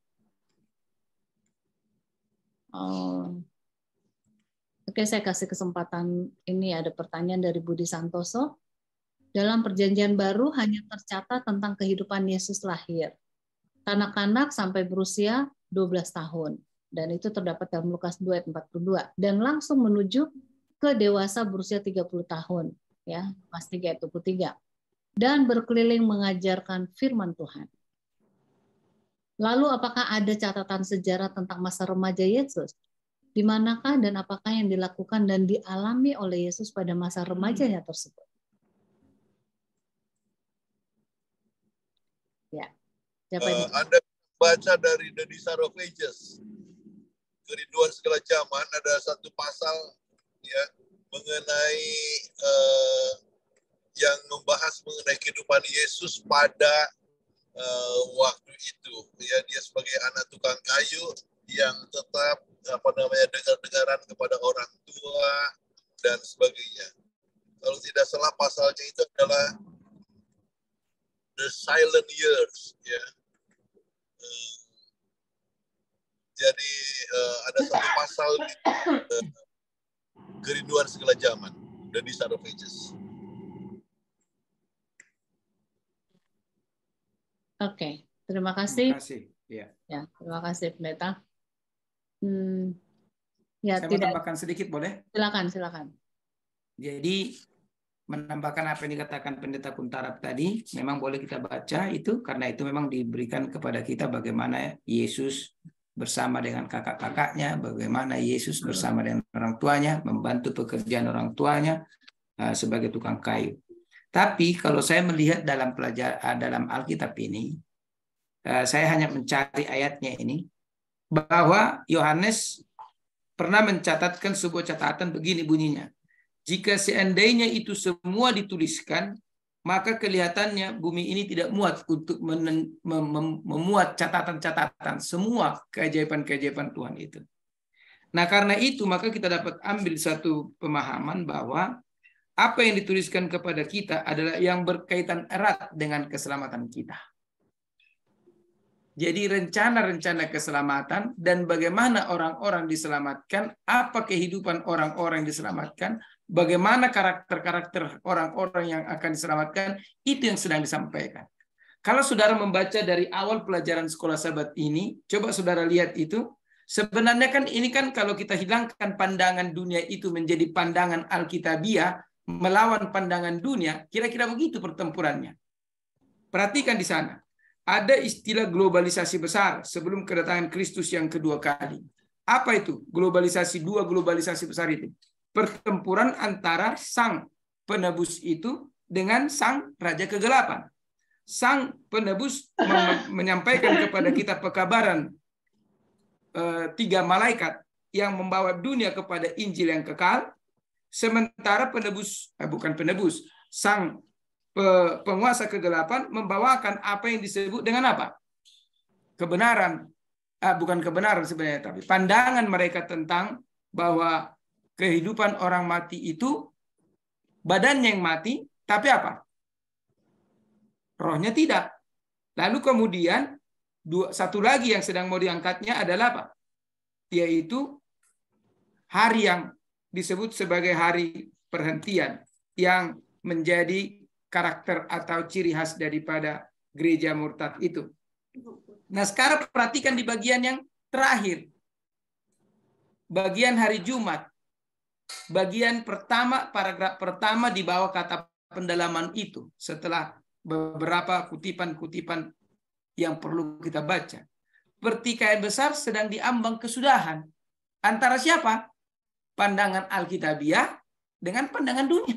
oh. Oke, saya kasih kesempatan ini ada pertanyaan dari Budi Santoso. Dalam perjanjian baru hanya tercatat tentang kehidupan Yesus lahir. Kanak-kanak sampai berusia dua belas tahun. Dan itu terdapat dalam Lukas dua ayat empat puluh dua. Dan langsung menuju ke dewasa berusia tiga puluh tahun. Ya, Lukas tiga ayat dua puluh tiga. Dan berkeliling mengajarkan firman Tuhan. Lalu apakah ada catatan sejarah tentang masa remaja Yesus? Di manakah dan apakah yang dilakukan dan dialami oleh Yesus pada masa remajanya tersebut? Ya. Siapa ini? Uh, Anda baca dari The Desire of Ages, Kerinduan Segala Zaman, ada satu pasal ya mengenai uh, yang membahas mengenai kehidupan Yesus pada uh, waktu itu. Ya, dia sebagai anak tukang kayu yang tetap apa namanya dengar-dengaran kepada orang tua dan sebagainya. Kalau tidak salah pasalnya itu adalah the silent years, ya. Uh, jadi uh, ada satu pasal di uh, Kerinduan Segala Zaman, The Desire of Ages. Oke, okay. Terima kasih. Terima kasih. Ya. Ya, terima kasih Pendeta. Hmm, ya Saya tidak. mau tambahkan sedikit boleh? Silakan, silakan. Jadi menambahkan apa yang dikatakan Pendeta Kuntaraf tadi, memang boleh kita baca itu karena itu memang diberikan kepada kita bagaimana Yesus bersama dengan kakak-kakaknya, bagaimana Yesus bersama dengan orang tuanya, membantu pekerjaan orang tuanya uh, sebagai tukang kayu. Tapi kalau saya melihat dalam pelajar uh, dalam Alkitab ini, uh, saya hanya mencari ayatnya ini, bahwa Yohanes pernah mencatatkan sebuah catatan begini bunyinya. Jika seandainya itu semua dituliskan, maka kelihatannya bumi ini tidak muat untuk mem mem memuat catatan-catatan semua keajaiban-keajaiban Tuhan itu. Nah, karena itu maka kita dapat ambil satu pemahaman bahwa apa yang dituliskan kepada kita adalah yang berkaitan erat dengan keselamatan kita. Jadi rencana-rencana keselamatan dan bagaimana orang-orang diselamatkan, apa kehidupan orang-orang diselamatkan, bagaimana karakter-karakter orang-orang yang akan diselamatkan, itu yang sedang disampaikan. Kalau saudara membaca dari awal pelajaran sekolah Sabat ini, coba saudara lihat itu, sebenarnya kan ini kan kalau kita hilangkan pandangan dunia itu menjadi pandangan Alkitabiah, melawan pandangan dunia, kira-kira begitu pertempurannya. Perhatikan di sana. Ada istilah globalisasi besar sebelum kedatangan Kristus yang kedua kali. Apa itu? Globalisasi, dua globalisasi besar itu. Pertempuran antara sang penebus itu dengan sang raja kegelapan. Sang penebus menyampaikan kepada kita pekabaran eh, tiga malaikat yang membawa dunia kepada Injil yang kekal. Sementara penebus, eh, bukan penebus, sang penguasa kegelapan membawakan apa yang disebut dengan apa? Kebenaran. Ah, bukan kebenaran sebenarnya, tapi pandangan mereka tentang bahwa kehidupan orang mati itu badannya yang mati, tapi apa? Rohnya tidak. Lalu kemudian dua, satu lagi yang sedang mau diangkatnya adalah apa? Yaitu hari yang disebut sebagai hari perhentian yang menjadi karakter atau ciri khas daripada gereja murtad itu. Nah, sekarang perhatikan di bagian yang terakhir. Bagian hari Jumat. Bagian pertama, paragraf pertama di bawah kata pendalaman itu. Setelah beberapa kutipan-kutipan yang perlu kita baca. Pertikaian besar sedang diambang kesudahan. Antara siapa? Pandangan Alkitabiah dengan pandangan dunia.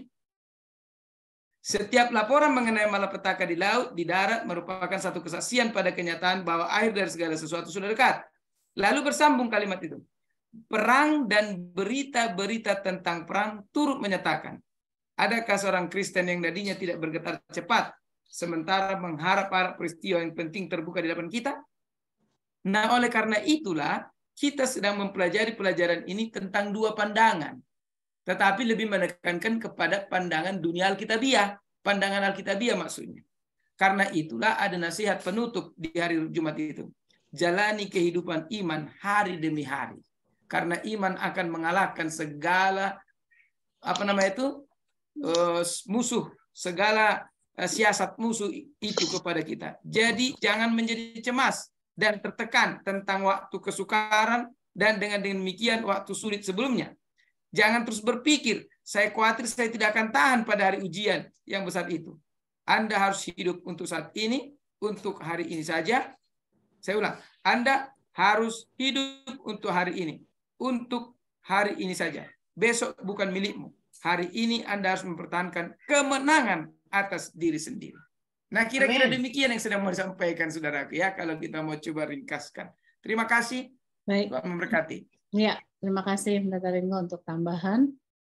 Setiap laporan mengenai malapetaka di laut, di darat merupakan satu kesaksian pada kenyataan bahwa akhir dari segala sesuatu sudah dekat. Lalu bersambung kalimat itu. Perang dan berita-berita tentang perang turut menyatakan. Adakah seorang Kristen yang tadinya tidak bergetar cepat, sementara mengharap-harap peristiwa yang penting terbuka di depan kita? Nah, oleh karena itulah, kita sedang mempelajari pelajaran ini tentang dua pandangan. Tetapi lebih menekankan kepada pandangan dunia Alkitabiah. Pandangan Alkitabiah maksudnya. Karena itulah ada nasihat penutup di hari Jumat itu. Jalani kehidupan iman hari demi hari. Karena iman akan mengalahkan segala, apa namanya itu, uh, musuh, segala uh, siasat musuh itu kepada kita. Jadi jangan menjadi cemas dan tertekan tentang waktu kesukaran dan dengan demikian waktu sulit sebelumnya. Jangan terus berpikir, saya khawatir saya tidak akan tahan pada hari ujian yang besar itu. Anda harus hidup untuk saat ini, untuk hari ini saja. Saya ulang, Anda harus hidup untuk hari ini, untuk hari ini saja. Besok bukan milikmu. Hari ini Anda harus mempertahankan kemenangan atas diri sendiri. Nah, kira-kira demikian yang sedang mau disampaikan, saudaraku, ya, kalau kita mau coba ringkaskan. Terima kasih. Baik. Tuhan memberkati. Ya, terima kasih Pendeta Ringo untuk tambahan.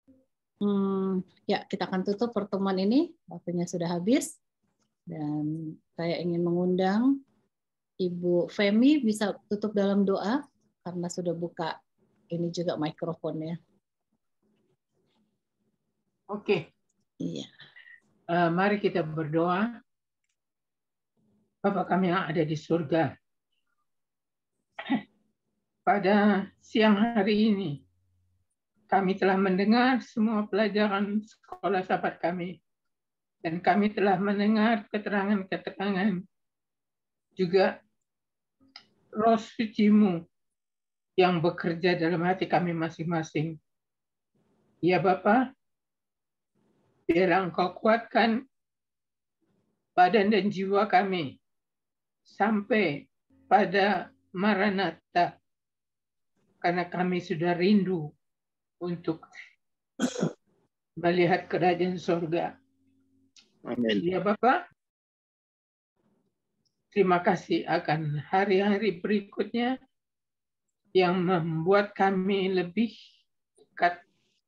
Hmm, ya, kita akan tutup pertemuan ini. Waktunya sudah habis. Dan saya ingin mengundang Ibu Femi bisa tutup dalam doa karena sudah buka ini juga mikrofonnya. Oke. Iya. Uh, mari kita berdoa. Bapa kami yang ada di surga. Pada siang hari ini, kami telah mendengar semua pelajaran sekolah Sabat kami. Dan kami telah mendengar keterangan-keterangan juga Roh Suci-Mu yang bekerja dalam hati kami masing-masing. Ya Bapa, biarlah Engkau kuatkan badan dan jiwa kami sampai pada Maranatha. Karena kami sudah rindu untuk melihat kerajaan surga. Amin. Ya Bapak, terima kasih akan hari-hari berikutnya yang membuat kami lebih dekat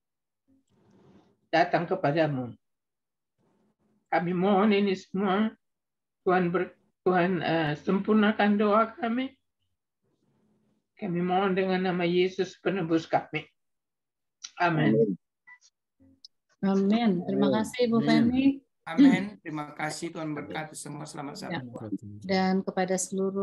datang kepadamu. Kami mohon ini semua, Tuhan ber, Tuhan uh, sempurnakan doa kami. Kami mohon dengan nama Yesus penebus kami. Amin. Amin. Terima kasih Bu Femi. Amin. Terima kasih, Tuhan berkati semua. Selamat Sabat. Dan kepada seluruh